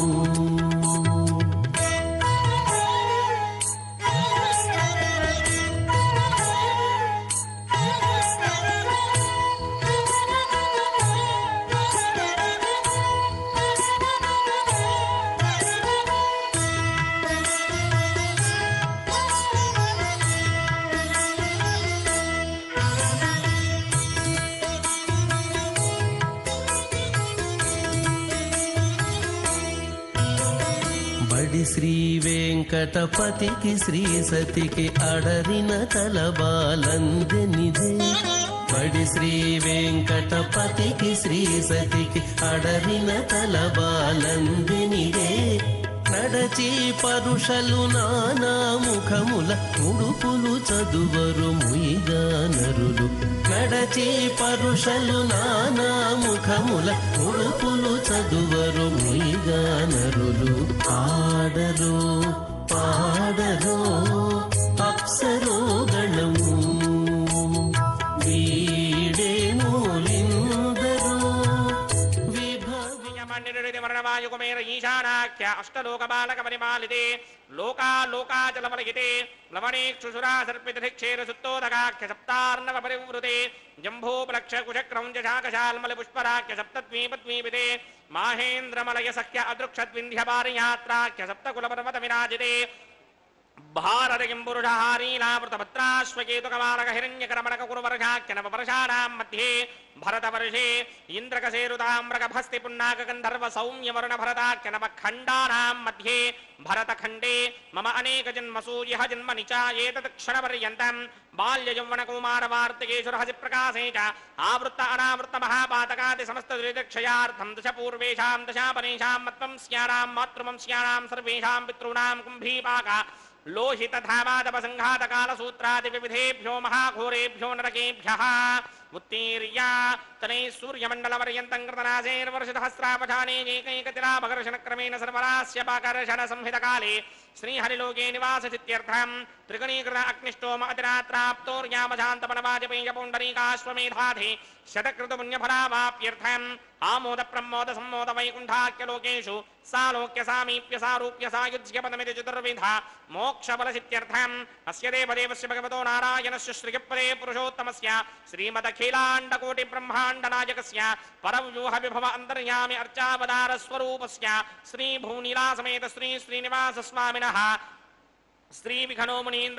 Speaker 2: బడి శ్రీ వెంకటపతికి శ్రీ సతికి అడరిన తలబాలందెనిదే బడి శ్రీ వెంకటపతికి శ్రీ సతికి అడరిన తలబాలందెనిదే నడచి పరుషలు నానా ముఖముల ముడుపులు చదువరు ముయిగా నరులు నడచి పరుషలు నానా ముఖముల ముడుపులు చదువరు ముయిగా నరులు ఆడరు పాడరు అప్సరో గణము వీడే మూలిందరు
Speaker 1: మరణవాయుకుమేర ఈశానాఖ్య అష్టలోకబాలక పరిపాలితే లోకాలోకాచలపరహితే లవణేక్షుసురా సర్పితక్షేర సుత్తోదకాఖ్య సప్తార్ణవ పరివృతే జంభూపలక్ష కుశక్రం జశాకశాల్మలి పుష్పరాఖ్య సప్తద్వీపద్వీపితే మాహేంద్రమలయ సఖ్య అదృక్షద్వింధ్యపారియాత్రాఖ్య సప్తకులపర్వత విరాజితే భారతకింపురుషహారీలావృతభద్రాశ్వకేతుకమాలక హిరణ్యకరమణక కురువర్షాఖ్య నవవర్షాణాం మధ్యే భరతవర్షే ఇంద్రకసేరుతామ్రకభస్తి పున్నాక గంధర్వ సౌమ్యవరుణ భరతాఖ్య నవఖండానాం మధ్యే భరతఖండే మమ అనేక జన్మసూర్య జన్మ నిచాయేతత్ క్షణపర్యంతం బాల్యయౌవన కౌమారవార్తికేశురహసి ప్రకాశే చ ఆవృత్త అనావృత్త మహాపాతకాది సమస్త దురితక్షయార్థం దశ పూర్వేషాం దశాపరేషాం మత్వం స్యానాం మాతృవంశ్యానాం సర్వేషాం పితॄణాం కుంభీపాక లోహిత ధామాదప సంఘాత కాల సూత్రాది వివిధేభ్యో మహాఘోరేభ్యో నరకేభ్యః ఉత్తీర్య తనే సూర్యమండలవర్యంతం కృతనాశేర్వర్షసహస్రాపధానే ఏకైకతిరాభకర్షణ క్రమేణ సర్వరాస్య పాకర్షణ సంహిత కాలే శ్రీహరిలోకే నివాసచిత్యర్థం త్రిగుణీకృత అగ్నిష్టోమ అతిరాత్రాప్తోర్యామశాంతపనవాజపేయ పుండరీకాశ్వమేధాధి శతకృత పుణ్యఫలావాప్యర్థం ఆమోద ప్రమోద సమ్మోద వైకుంఠాఖ్యలోకేషు సాలోక్య సామీప్య సారూప్య సాయుధ్య పదమితి చతుర్విధ మోక్షఫలసిత్యర్థం అస్య దేవదేవస్య భగవతో నారాయణస్య శ్రీపదే పురుషోత్తమస్య శ్రీమదఖిలాండకోటి బ్రహ్మాండ నాయకస్య పరవ్యూహ విభవ అంతర్యామి అర్చావతార స్వరూపస్య శ్రీ భూనీలా సమేత శ్రీ శ్రీనివాస స్వామినః శ్రీ విఘనో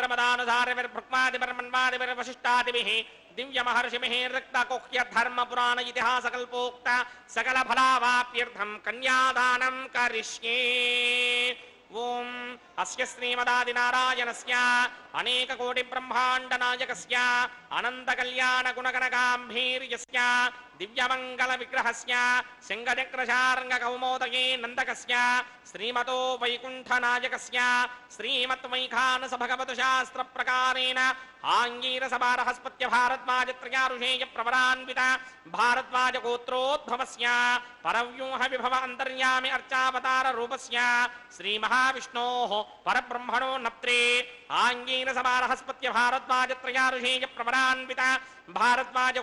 Speaker 1: మునీంద్రమదానుధారవిర్బ్రహ్మాదివిర్వశిష్టాదిభిః దివ్య మహర్షిభిః రక్తకోహ్య ధర్మ పురాణ ఇతిహాస కల్పోక్త సకల ఫలావాప్యర్థం కన్యాదానం కరిష్యే ఓం అస్య శ్రీమదాది నారాయణస్య అనేక కోటి బ్రహ్మాండ నాయకస్య అనంత కళ్యాణ గుణగణగాంభీర్యస్య దివ్యమంగళ విగ్రహస్య శంఖచక్రశార్ంగ కౌమోదగే నందకస్య శ్రీమతో వైకుంఠ నాయకస్య శ్రీమత్ వైఖానస భగవతు శాస్త్ర ప్రకారేణ ఆంగీరస బృహస్పత్య భారద్వాజత్రయారుషేయ ప్రవరాన్విత భారద్వాజ గోత్రోద్భవస్య పరవ్యూహ విభవ అంతర్యామి అర్చావతార రూపస్య శ్రీ మహావిష్ణోః పరబ్రహ్మణో నప్త్రే ఆంగీరస బృహస్పత్య భారద్వాజత్రయారుషేయ ప్రవరాన్విత భారద్వాజ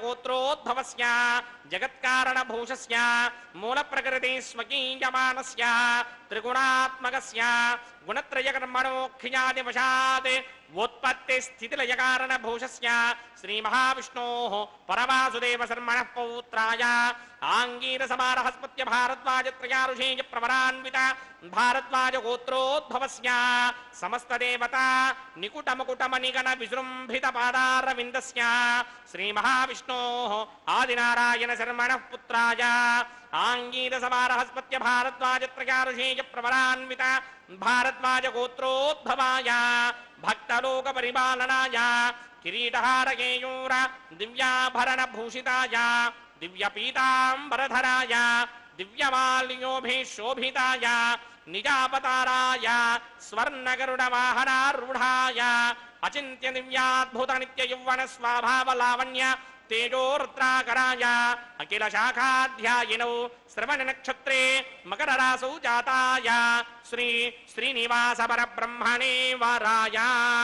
Speaker 1: గోత్రోద్భవస్య జగత్కారణ భూషస్య మూల ప్రకృతి స్వకీయమానస్య త్రిగుణాత్మకస్య గుణత్రయకర్మణోక్షియాదివశాత్ ఉత్పత్తి స్థితిలయకారణ భూషస్య శ్రీ మహావిష్ణోః పరవాసుదేవ శర్మణః పౌత్రాయ ఆంగీర సమారహస్పత్య భారద్వాజ త్రయారుషేయ ప్రవరాన్విత భారద్వాజ గోత్రోద్భవస్య సమస్త దేవతా నికుటముకుటమనిగణ విజృంభిత పాదారవిందస్య శ్రీ మహావిష్ణోః ఆదినారాయణ శర్మణః పుత్రాయ ఆంగీర సమారహస్పత్య భారద్వాజ త్రయారుషేయ ప్రవరాన్విత భారద్వాజ గోత్రోద్భవాయ భక్తలోక పరిపాలనాయ కిరీటహారకేయూర దివ్యాభరణ భూషితాయ దివ్యపీతాంబరధరాయ దివ్యమాల్యోభిశోభితాయ నిజాపతారాయ స్వర్ణగరుడవాహనారూఢాయ అచింత్య దివ్యాద్భుత నిత్య యౌవన స్వభావ లావణ్య తేజోరుద్రాకరాయ అఖిల శాఖాధ్యాయినౌ శ్రవణ నక్షత్రే మకర రాసౌ జాతాయ శ్రీ శ్రీనివాస పరబ్రహ్మణే వరాయ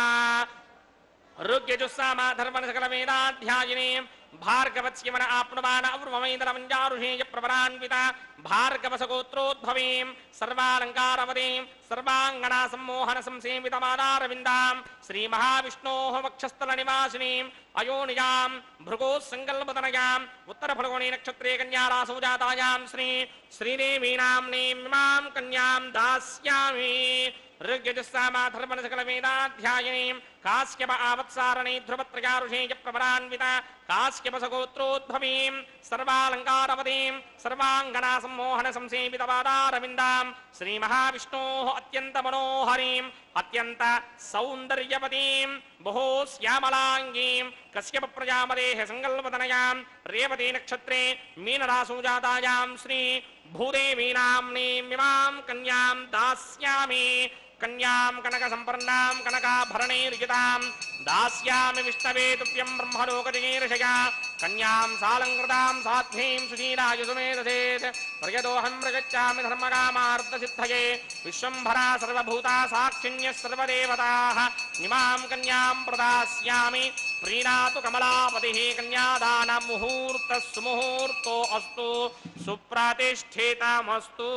Speaker 1: ఋగ్యజుస్సామ ధర్మణ సకల వేదాధ్యాయినే భార్గవత్స్యమన ఆప్నుమాన అవ్రువమైందరమంజారుషేయ ప్రవరాన్విత భార్గవసగోత్రోద్భవీం సర్వాలంకారవదీం సర్వాంగనా సమ్మోహన సంసేవితమానారవిందాం శ్రీ మహావిష్ణోః వక్షస్థల నివాసినీం అయోనియాం భృగో సంకల్పతనయాం ఉత్తర ఫల్గుణీ నక్షత్రే కన్యారాసౌ జాతాయాం శ్రీ శ్రీదేవీనాంనీమిమాం కన్యాం దాస్యామి ఋగ్యజుస్సామాధర్మణ సకల వేదాధ్యాయినీం కాశ్యప ఆవత్సారణీ ధ్రువత్రయారుషేయ ప్రవరాన్విత కాశ్యపసగోత్రోద్భవీం సర్వాలంకారవదీం సర్వాంగనా సమ్మోహన సంసేవితపాదారవిందాం శ్రీ మహావిష్ణోః అత్యంత మనోహరీం అత్యంత సౌందర్యవతీం బహో శ్యామలాంగీం కశ్యప ప్రజాపతేః సంకల్పతనయాం రేవతీ నక్షత్రే మీనరాసౌ జాతాయాం శ్రీ భూదేవీనాంనీమిమాం కన్యాం దాస్యామి కన్యాం కనక సంపన్నాం కనకాభరణైర్యుతాం దాస్యామి విష్ణవే తుభ్యం బ్రహ్మలోకజగీర్షయా కన్యాం సాలంకృతాం సాధ్వీం సుశీలాయ సుమేధసేత్ ప్రయదోహం ప్రగచ్చామి ధర్మకామార్థసిద్ధయే విశ్వంభరా సర్వభూతా సాక్షిణ్యः సర్వదేవతాః ఇమాం కన్యాం ప్రదాస్యామి ప్రీణాతు కమలాపతిః కన్యాదాన ముహూర్తః సుముహూర్తో అస్తు సుప్రతిష్ఠితమస్తు.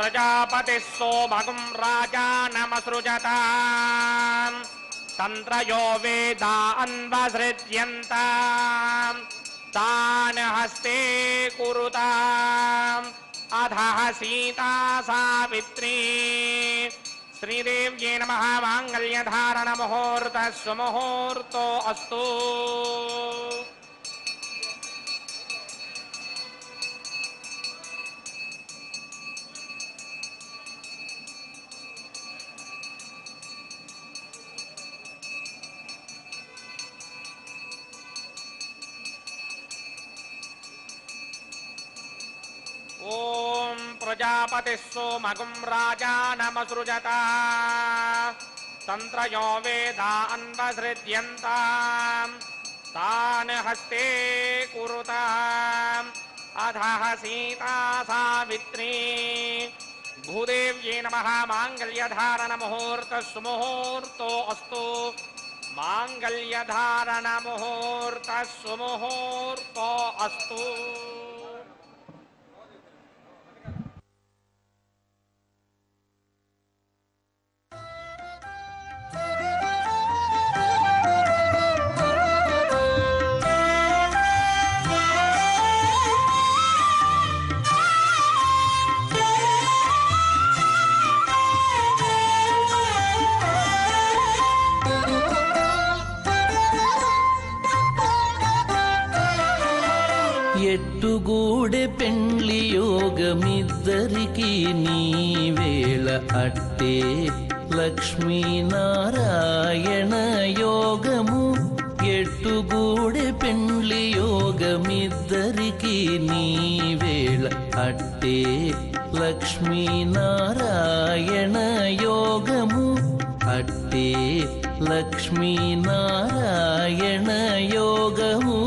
Speaker 1: प्रजापतिः सोमगुं राजानमसृजत तन्त्रयो वेदान्वसृज्यन्त तान् हस्ते कुरुताम् अधः सीता सावित्री श्रीदेव्यै नमः माङ्गल्यधारणमुहूर्तः सुमुहूर्तो अस्तु ओम प्रजापतिः सोमगुं राजानमसृजत तन्त्रयो वेदान्वसृज्यन्त तान् हस्ते कुरुताम् अधः सीता सावित्री भूदेव्यै नमः माङ्गल्यधारणमुहूर्तः सुमुहूर्तो अस्तु माङ्गल्यधारणमुहूर्तः सुमुहूर्तो अस्तु
Speaker 2: ఎట్టుగూడె పెండ్లి యోగమిద్దరికి నీ వేళ అట్టే లక్ష్మీనారాయణ యోగము ఎట్టుగూడె పెండ్లి యోగమిద్దరికి నీ వేళ అట్టే లక్ష్మీనారాయణ యోగము అట్టే లక్ష్మీనారాయణ యోగము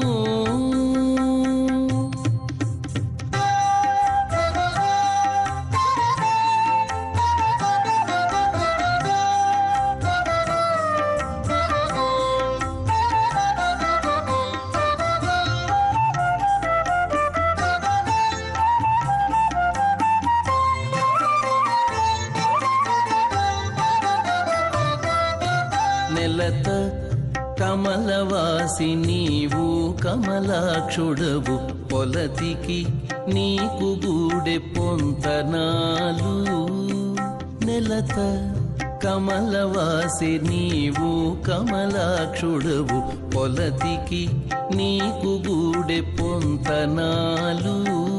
Speaker 2: నెలత కమలవాసి నీవు కమలాక్షుడవు పొలతికి నీకు గూడె పొంతనాలు నెలత కమలవాసి నీవు కమలాక్షుడవు పొలతికి నీకు గూడె పొంతనాలు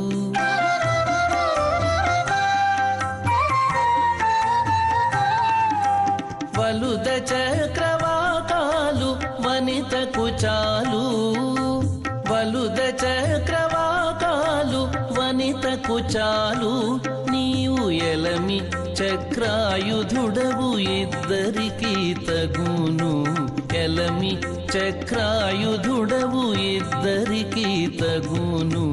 Speaker 2: వలుద చక్రవాకాలు వనితకు చాలు వలుద చక్రవాకాలు వనితకు చాలు నీవు ఎలమి చక్రాయుధుడవు ఇద్దరికి తగును ఎలమి చక్రాయుధుడవు ఇద్దరికి తగును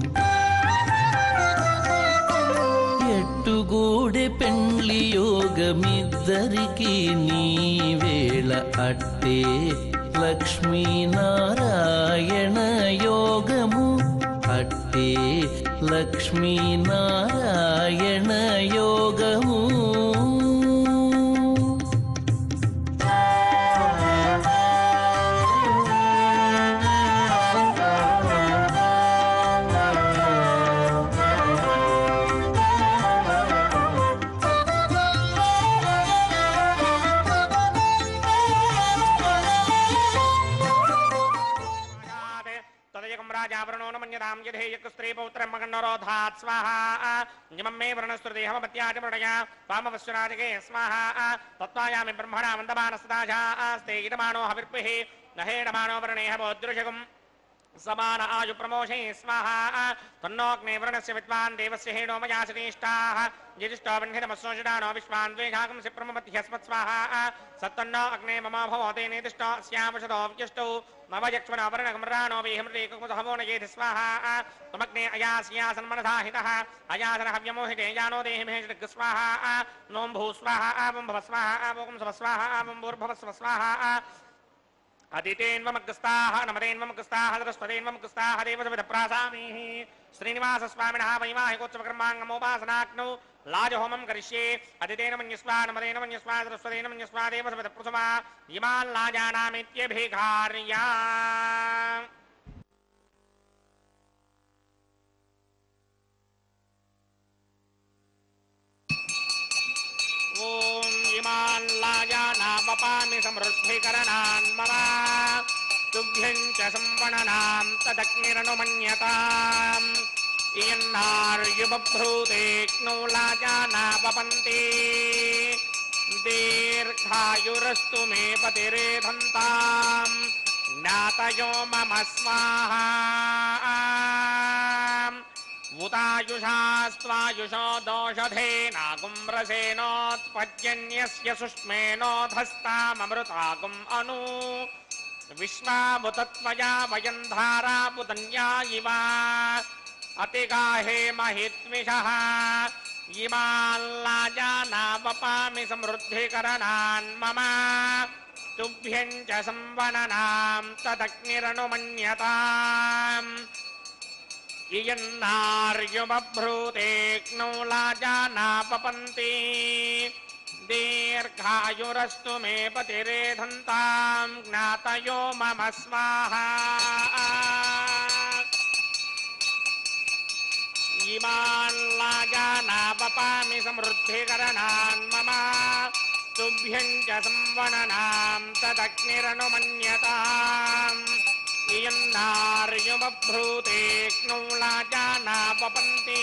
Speaker 2: ఎట్టుగూడె పెండ్లి యోగమిద్దరికి నీ వేళ అట్టే లక్ష్మీనారాయణ యోగము అట్టే లక్ష్మీనారాయణ యోగము
Speaker 1: स्त्री पौत्र मगन्नरोधात् स्वाहा निमं मे वृणस्तुदेहमपत्याच प्रणया वामवश्वराजके स्वाहा तत्त्वायामि ब्रह्मणा वन्दमानस्तदाशास्ते इदमानो हविर्पिः न हेडमानो वृणेह बोदृशगुम् समान आयु प्रमोषे स्वाहा तन्नोऽग्ने वृणस्य विद्वान् देवस्य हेणो मया श्रेष्ठाः जिष्टो वह्नितमस्सोषडानो विश्वान् द्वेषाकं सिप्रमपत्यस्मत् स्वाहा सत्तन्नो अग्ने मम भवते नेतिष्ठो अस्यामशतो व्यष्टौ नवयक्ष्मणो वर्णकमराणो वेहमृतेककुतहवो नयेति स्वाहा त्वमग्ने अयास्यासन्मनधाहितः अयासनहव्यमोहिते यानो देहि महेशृग् स्वाहा नों भू स्वाहा वं भव स्वाहा वं सव स्वाहा वं भूर्भुवः स्वः स्वाहा अदितेन्वमग्रस्ताः नमदेन्वमग्रस्ताः सरस्वतेन्वमग्रस्ताः देवसविधप्रासामीः श्रीनिवासस्वामिनः वैवाहिकोत्सवकर्माङ्गमोपासनाग्नौ लाजहोमं करिष्ये अदितेन मन्यस्वा नमदेन मन्यस्वा सरस्वतेन मन्यस्वा देवसविधप्रसुमा इमान् लाजानामित्यभिघार्या ॐ इमान् लाजानामपामि समृद्धिकरणान् मम तुभ्यं च संवणनां तदग्निरनुमन्यताम् इयन्नार्युबभ्रूतेऽग्नौ लाजानावपन्ति दीर्घायुरस्तु मे पतिरेधन्ताम् ज्ञातयो मम स्वाहा उतायुषास्त्वायुषो दोषधेनागुम्रसेनोत्पद्यन्यस्य सुष्मेनोधस्ताममृतागुम् अनु विश्वामुतत्वया वयं धारापुतन्या इव अतिगाहे महित्विषः इमाल्लाजानावपामि समृद्धिकरणान् मम तुभ्यं च संवननां तदग्निरनुमन्यताम् इयन्नार्युबभ्रूतेऽग्नौ लाजानापपन्ति दीर्घायुरस्तु मे पतिरेधन्तां ज्ञातयो मम स्वाहा इमान् लाजानापपामि समृद्धिकरणान् मम तुभ्यं च संवननां तदग्निरनुमन्यताम् इयन्नार्युबभ्रूतेऽग्नौ लाजानापपन्ति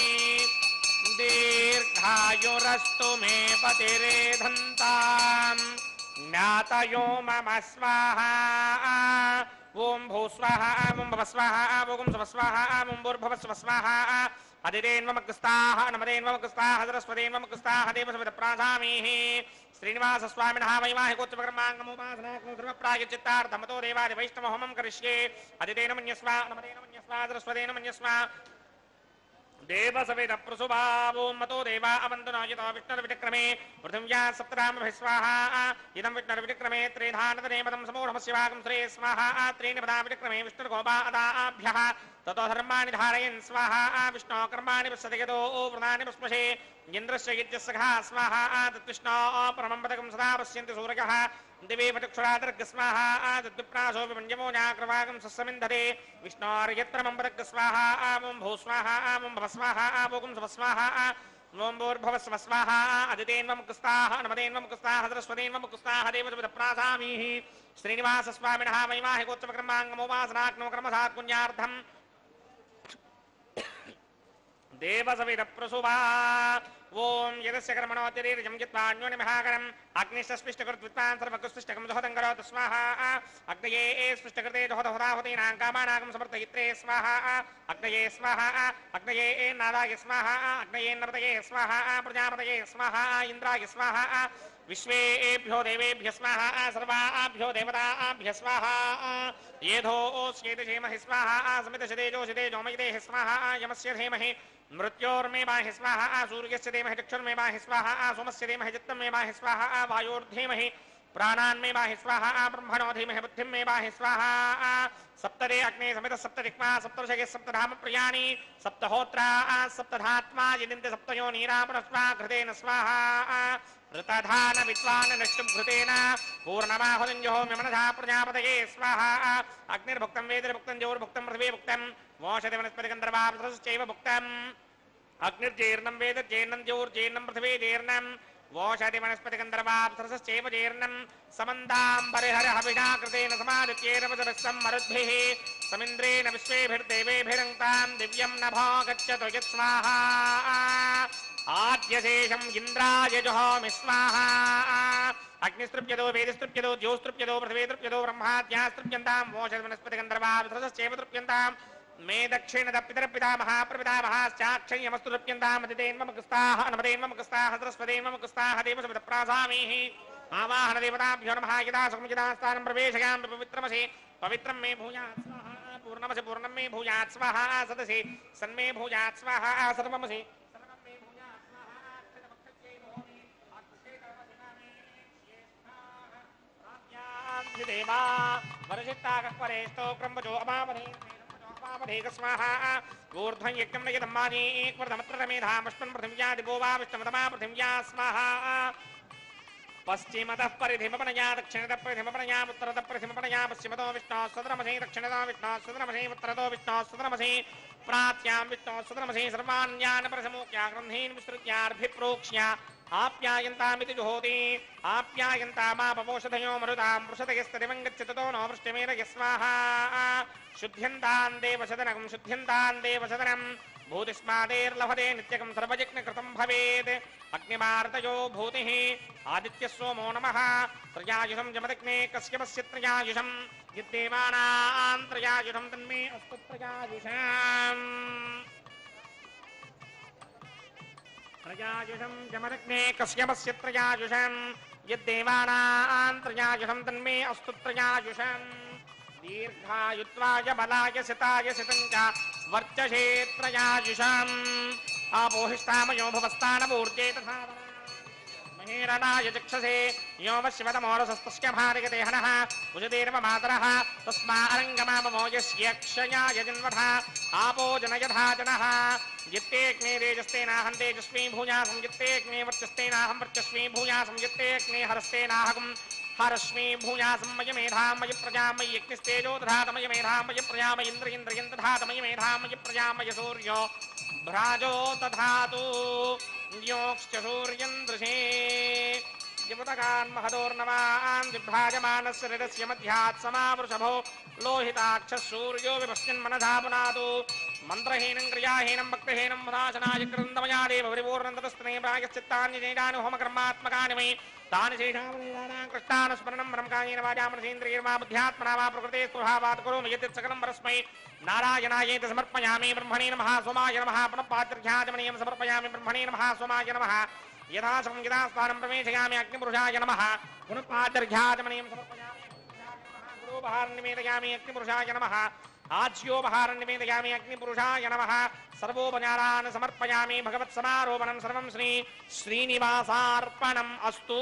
Speaker 1: दीर्घायुरस्तु मे पतिरेधन्ताम् ज्ञातयो मम स्वाहा ओम भूस्वाहा ओम भवस्वाहा ओम स्वस्वाहा ओम भूर्भुवस्वस्वाहा अदितेन्वमग्रस्ताः नमदेन्वमग्रस्ताः सरस्वतेन्वमग्रस्ताः देवसविधप्रासामीः श्रीनिवासस्वामिनः वैवाहिकोत्सवकर्माङ्गमोपासनाग्नौ सर्वप्रायश्चित्तार्थमतो देवादिवैष्णवहोमं करिष्ये अदितेन मन्यस्वा नमदेन मन्यस्वा सरस्वतेन मन्यस्वा देवसविधप्रसुभावो मतो देवा अवन्दनायितो विष्णुर्विक्रमे पृथिव्या सप्तरामभिस्वाहा इदं विष्णुर्विक्रमे त्रिधानतनेपदं समूढमस्यवागं श्रे स्वाहा त्रीणि पदा विक्रमे विष्णुर्गोपादाभ्यः ततो धर्माणि धारयन् स्वाहा विष्णो कर्माणि पश्यतो व्रतानि पुष्पशे इन्द्रस्य यज्ञस्सखा स्वाहा तत्विष्णो परमं पदकं सदा पश्यन्ति सूर्यः दिवे पटुक्षुरादर्घ स्वाहा तद्विप्रासो विमञ्जमो जाग्रवागं सस्समिन्धते विष्णोर्यत्रमं पदक स्वाहा ओं भूस्वाहा ओं भवस्वाहा ओं स्वस्वाहा ओं भूर्भुवस्वस्वाहा अदितेन्वमग्रस्ताः नमदेन्वमग्रस्ताः सरस्वतेन्वमग्रस्ताः देवसविधप्रासामीः श्रीनिवासस्वामिनः वैवाहिकोत्सवकर्माङ्गमोपासनाग्नौ कर्मसात् पुण्यार्थम् देवसविधप्रसुभा ओम यदस्य कर्मणोऽतिरीर्यं यत्वान्योनिमहाकरम् अग्निश्चस्पृष्टकृत्वित्वान् सर्वकृत्स्पृष्टकं दोहदं करोतु स्वाहा अग्नये स्पृष्टकृते दोहदहोदाहुतीनां कामानां समर्थयित्रे स्वाहा अग्नये स्वाहा अग्नये नादाय स्वाहा अग्नये नर्तये स्वाहा प्रजापतये स्वाहा इन्द्राय स्वाहा विश्वेभ्यो देवेभ्य स्वाहा सर्वाभ्यो देवताभ्य स्वाहा येधोऽस्येति क्षेमहि स्वाहा समितशतेजोषितेजो मयिदेः स्वाहा यमस्य धीमहि मृत्योर्मे बाहि स्वाहा सूर्यस्य धीमहि चक्षुर्मे बाहि स्वाहा सोमस्य धीमहि चित्तं मे बाहि स्वाहा वायोर्धीमहि प्राणान्मे बाहि स्वाहा ब्रह्मणो धीमहि बुद्धिं मे बाहि स्वाहा सप्तदे अग्ने समित सप्तदिक्मा सप्तर्षये सप्तधाम प्रियाणि सप्तहोत्रा सप्तधात्मा यदिन्ते सप्तयो नीरापणस्वा घृतेन स्वाहा ऋतधान विद्वान् नष्टुभृतेन पूर्णमाहुलिञ्जो विमनधा प्रजापतये स्वाहा अग्निर्भुक्तं वेदिर्भुक्तं ज्योर्भुक्तं पृथिवी भुक्तं वोषधि वनस्पतिगन्धर्वापसश्चैव भुक्तम् अग्निर्जीर्णं वेदर्जीर्णं ज्योर्जीर्णं पृथिवी जीर्णं वोषधि वनस्पतिगन्धर्वापसश्चैव जीर्णं समन्ताम्बरिहरहविषा कृतेन समादित्येरवसरस्सं मरुद्भिः समिन्द्रेण विश्वेभिर्देवेभिरङ्क्तां दिव्यं नभो गच्छतु यत्स्वाहा आद्यशेषं इन्द्राय जुहोमि स्वाहा अग्निस्तृप्यतो वेदिस्तृप्यतो ज्योस्तृप्यतो पृथिवीतृप्यतो ब्रह्माद्यास्तृप्यन्तां वोषधि वनस्पतिगन्धर्वापसश्चैव तृप्यन्तां मे दक्षिणद पितरपितामह प्रपितामहाश्चाक्षय्यमस्तु तृप्यन्ताम् अदितेन्वमग्रस्ताः नमदेन्वमग्रस्ताः सरस्वतेन्वमग्रस्ताः देवसविधप्रासामीः आवाहन देवताभ्यो नमः यदा सुखमुचितास्थानं प्रवेशयामि पवित्रमसि पवित्रं मे भूयात् स्वाहा पूर्णमसि पूर्णं मे भूयात् स्वाहा सदसि सन्मे भूयात् स्वाहा सर्वमसि सर्वं मे भूयात् स्वाहा अक्षतमक्षत्यै भूमि अक्षेतमसिनामे ज्येष्ठाः राज्ञां देवा वर्षित्ताकक्वरे स्तोक्रम्बजो अमामधे स्वाहा ऊर्ध्वं यज्ञं नयदम्मानि एकवर्धमत्रमेधामश्वन् पृथिव्या दिवो वा विष्णुमतमा पृथिव्या स्वाहा पश्चिमतः परिधिमपणया दक्षिणतः परिधिमपणया उत्तरतः परिधिमपणया पश्चिमतो विष्णोः सदनमसि दक्षिणतो विष्णोः सदनमसि उत्तरतो विष्णोः सदनमसि प्राच्यां विष्णोः सदनमसि सर्वाण्यान् परसमुख्या ग्रन्थीन् विस्तृत्यार्भिप्रोक्ष्य आप्यायन्तामिति जुहोति आप्यायन्तामापपोषधयो मरुतां पृषतयस्तदिवं गच्छततो नो वृष्टिमेरय स्वाहा शुद्ध्यन्तान् देवसदनं शुद्ध्यन्तान् देवसदनं भूतिस्मादेर्लभते नित्यकं सर्वयज्ञकृतं भवेत् अग्निमार्तयो भूतिः आदित्यसोमो नमः त्रयायुषं जमदग्ने कश्यपस्य त्रयायुषं यद्देवानां त्रयायुषं तन्मे अस्तु त्रयायुषम् त्रयायुषं जमदग्ने कश्यपस्य त्रयायुषं यद्देवानां त्रयायुषं तन्मे अस्तु त्रयायुषम् दीर्घायुत्वाय बलाय सिताय सितं च वर्चसे त्रयायुषम् आपोहिष्ठामयो भवस्तानमूर्जे तथा महेरणाय चक्षसे यो वशिवतमोरसस्तस्य भारगते हनः भुजदेर्व मातरः तस्मारङ्गमाममो यस्य क्षयाय जन्मः आपो जनयधा जनः यत्तेऽग्ने तेजस्तेनाहं तेजस्वी भूयासं यत्तेऽग्ने वर्चस्तेनाहं वर्चस्वी भूयासं यत्तेऽग्ने हरस्तेनाहं हरस्मी भूयासं मयि मेधां मयि प्रजा मयि यज्ञस्तेजो दधात मयि मेधां मयि प्रजा मयि इन्द्रियं दधात मयि मेधां मयि प्रजा मयि सूर्यो भ्राजो दधातु योक्श्च सूर्यं दृशे जिपुतकान् महदोर्नवान् विभ्राजमानस्य हृदस्य मध्यात् समावृषभो लोहिताक्षः सूर्यो विपश्यन् मनसा पुनातु मन्त्रहीनं क्रियाहीनं भक्तिहीनं मुदाशनाय कृन्दमया देव परिपूर्णं ततस्तने प्रायश्चित्तान्यजैनानि होमकर्मात्मकानि मयि तानि शेषावनिदानां कृष्णानुस्मरणं ब्रह्मकायेन वाजामनसेन्द्रियर्वा बुद्ध्यात्मना वा प्रकृते स्वभावात् करोमि यत् सकलं परस्मै नारायणायेति समर्पयामि ब्रह्मणे नमः सोमाय नमः पुनः पात्रध्याचमनीयं समर्पयामि ब्रह्मणे नमः सोमाय नमः यथा संहितास्थानं प्रवेशयामि अग्निपुरुषाय नमः पुनः पात्रध्याचमनीयं समर्पयामि गुरोपहारं निवेदयामि अग्निपुरुषाय नमः आज्योपहारं निवेदयामि अग्निपुरुषाय नमः सर्वोपचारान् समर्पयामि भगवत्समारोपणं सर्वं श्रीनिवासार्पणम् अस्तु।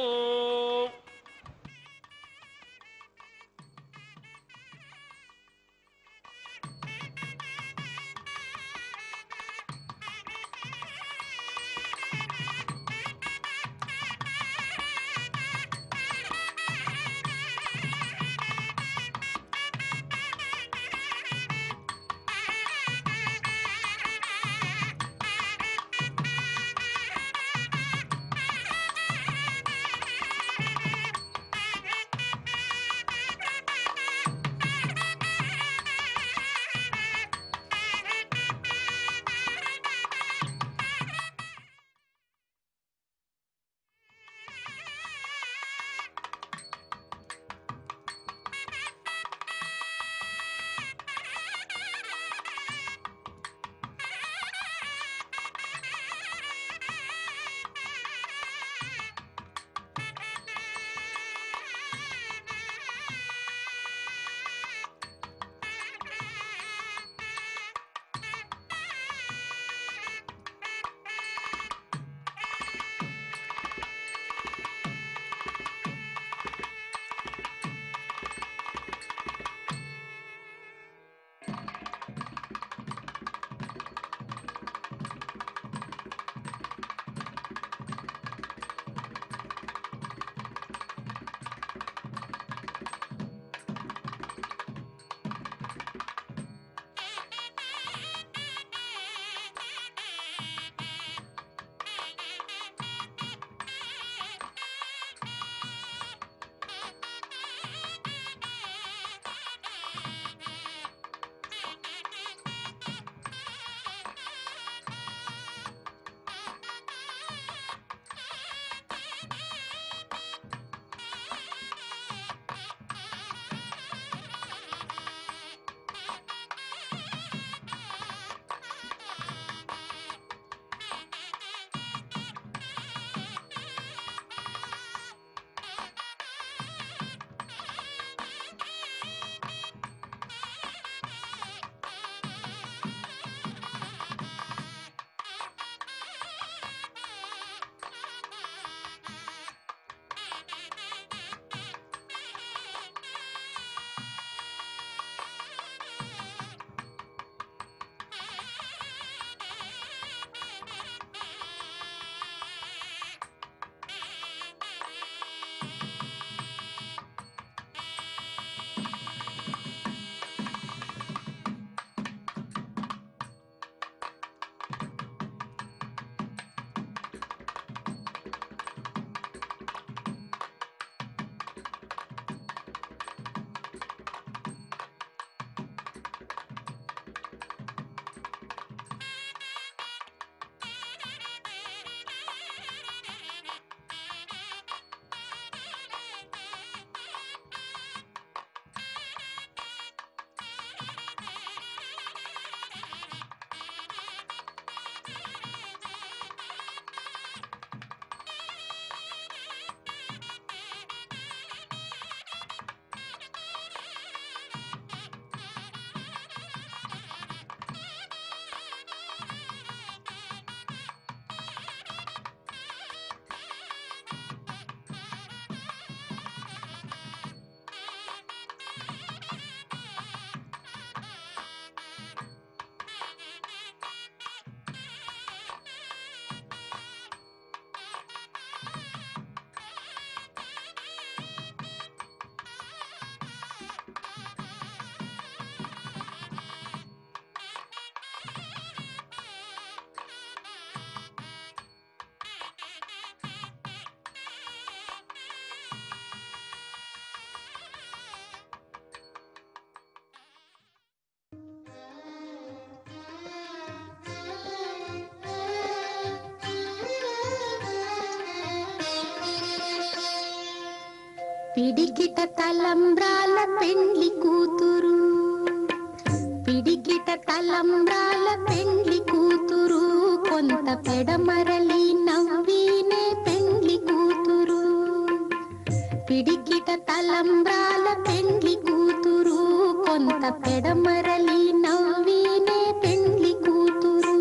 Speaker 3: పిడికిట తలంబ్రాల పెండ్లి కూతురు, పిడికిట తలంబ్రాల పెండ్లి కూతురు, కొంత పెడమరలి నవ్వినే పెండ్లి కూతురు. పిడికిట తలంబ్రాల పెండ్లి కూతురు, కొంత పెడమరలి నవ్వినే పెండ్లి కూతురు.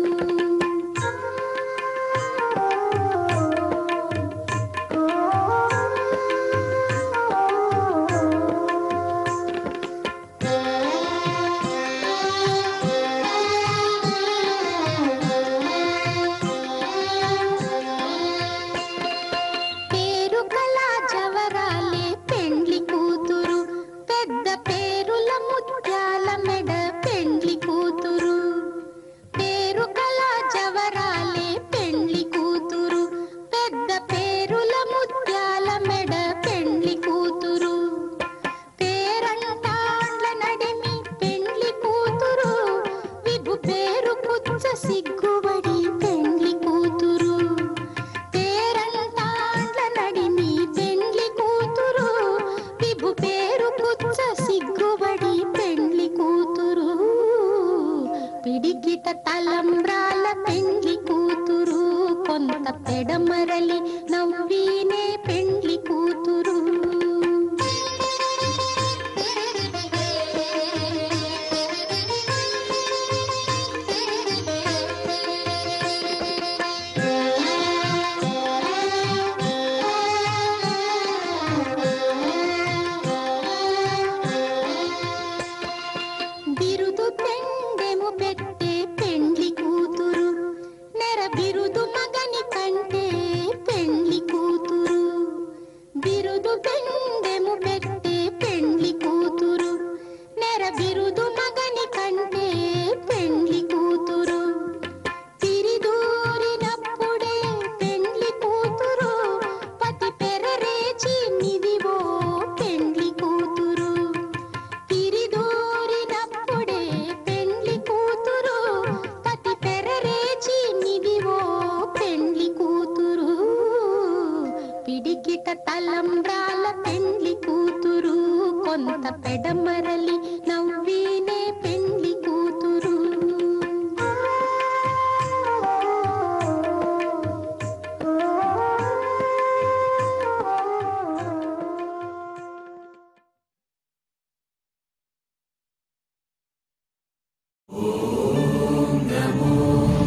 Speaker 3: సిగ్గుబడి పెండ్లి కూతురు, పేరంటాండ్ల నడిమి పెండ్లి కూతురు, విభు పేరు పుచ్చ సిగ్గుబడి పెండ్లి కూతురు. పిడికిట తలంబ్రాల పెండ్లి కూతురు, కొంత పెడమరలి నవ్వినే పెండ్లి కూతురు. బిరుదు పెండెము పెట్టే పెండ్లి కూతురు, నెర బిరుదు మగని కంటే పెండ్లి కూతురు. బిరుదు పెండెము పెట్టే పెండ్లి కూతురు, నెర బిరుదు మగని కంటే పెండ్లి కూతురు. తిరిదూరినప్పుడే పెండ్లి కూతురు, పతి పెరరేచి నిదివో పెండ్లి కూతురు. తిరిదూరినప్పుడే పెండ్లి కూతురు, పతి పెరరేచి నిదివో పెండ్లి కూతురు. పిడికిట తలంబ్రాల పెండ్లి కూతురు, కొంత పెడమరలి నవ్వినే పెండ్లి కూతురు.
Speaker 2: నమో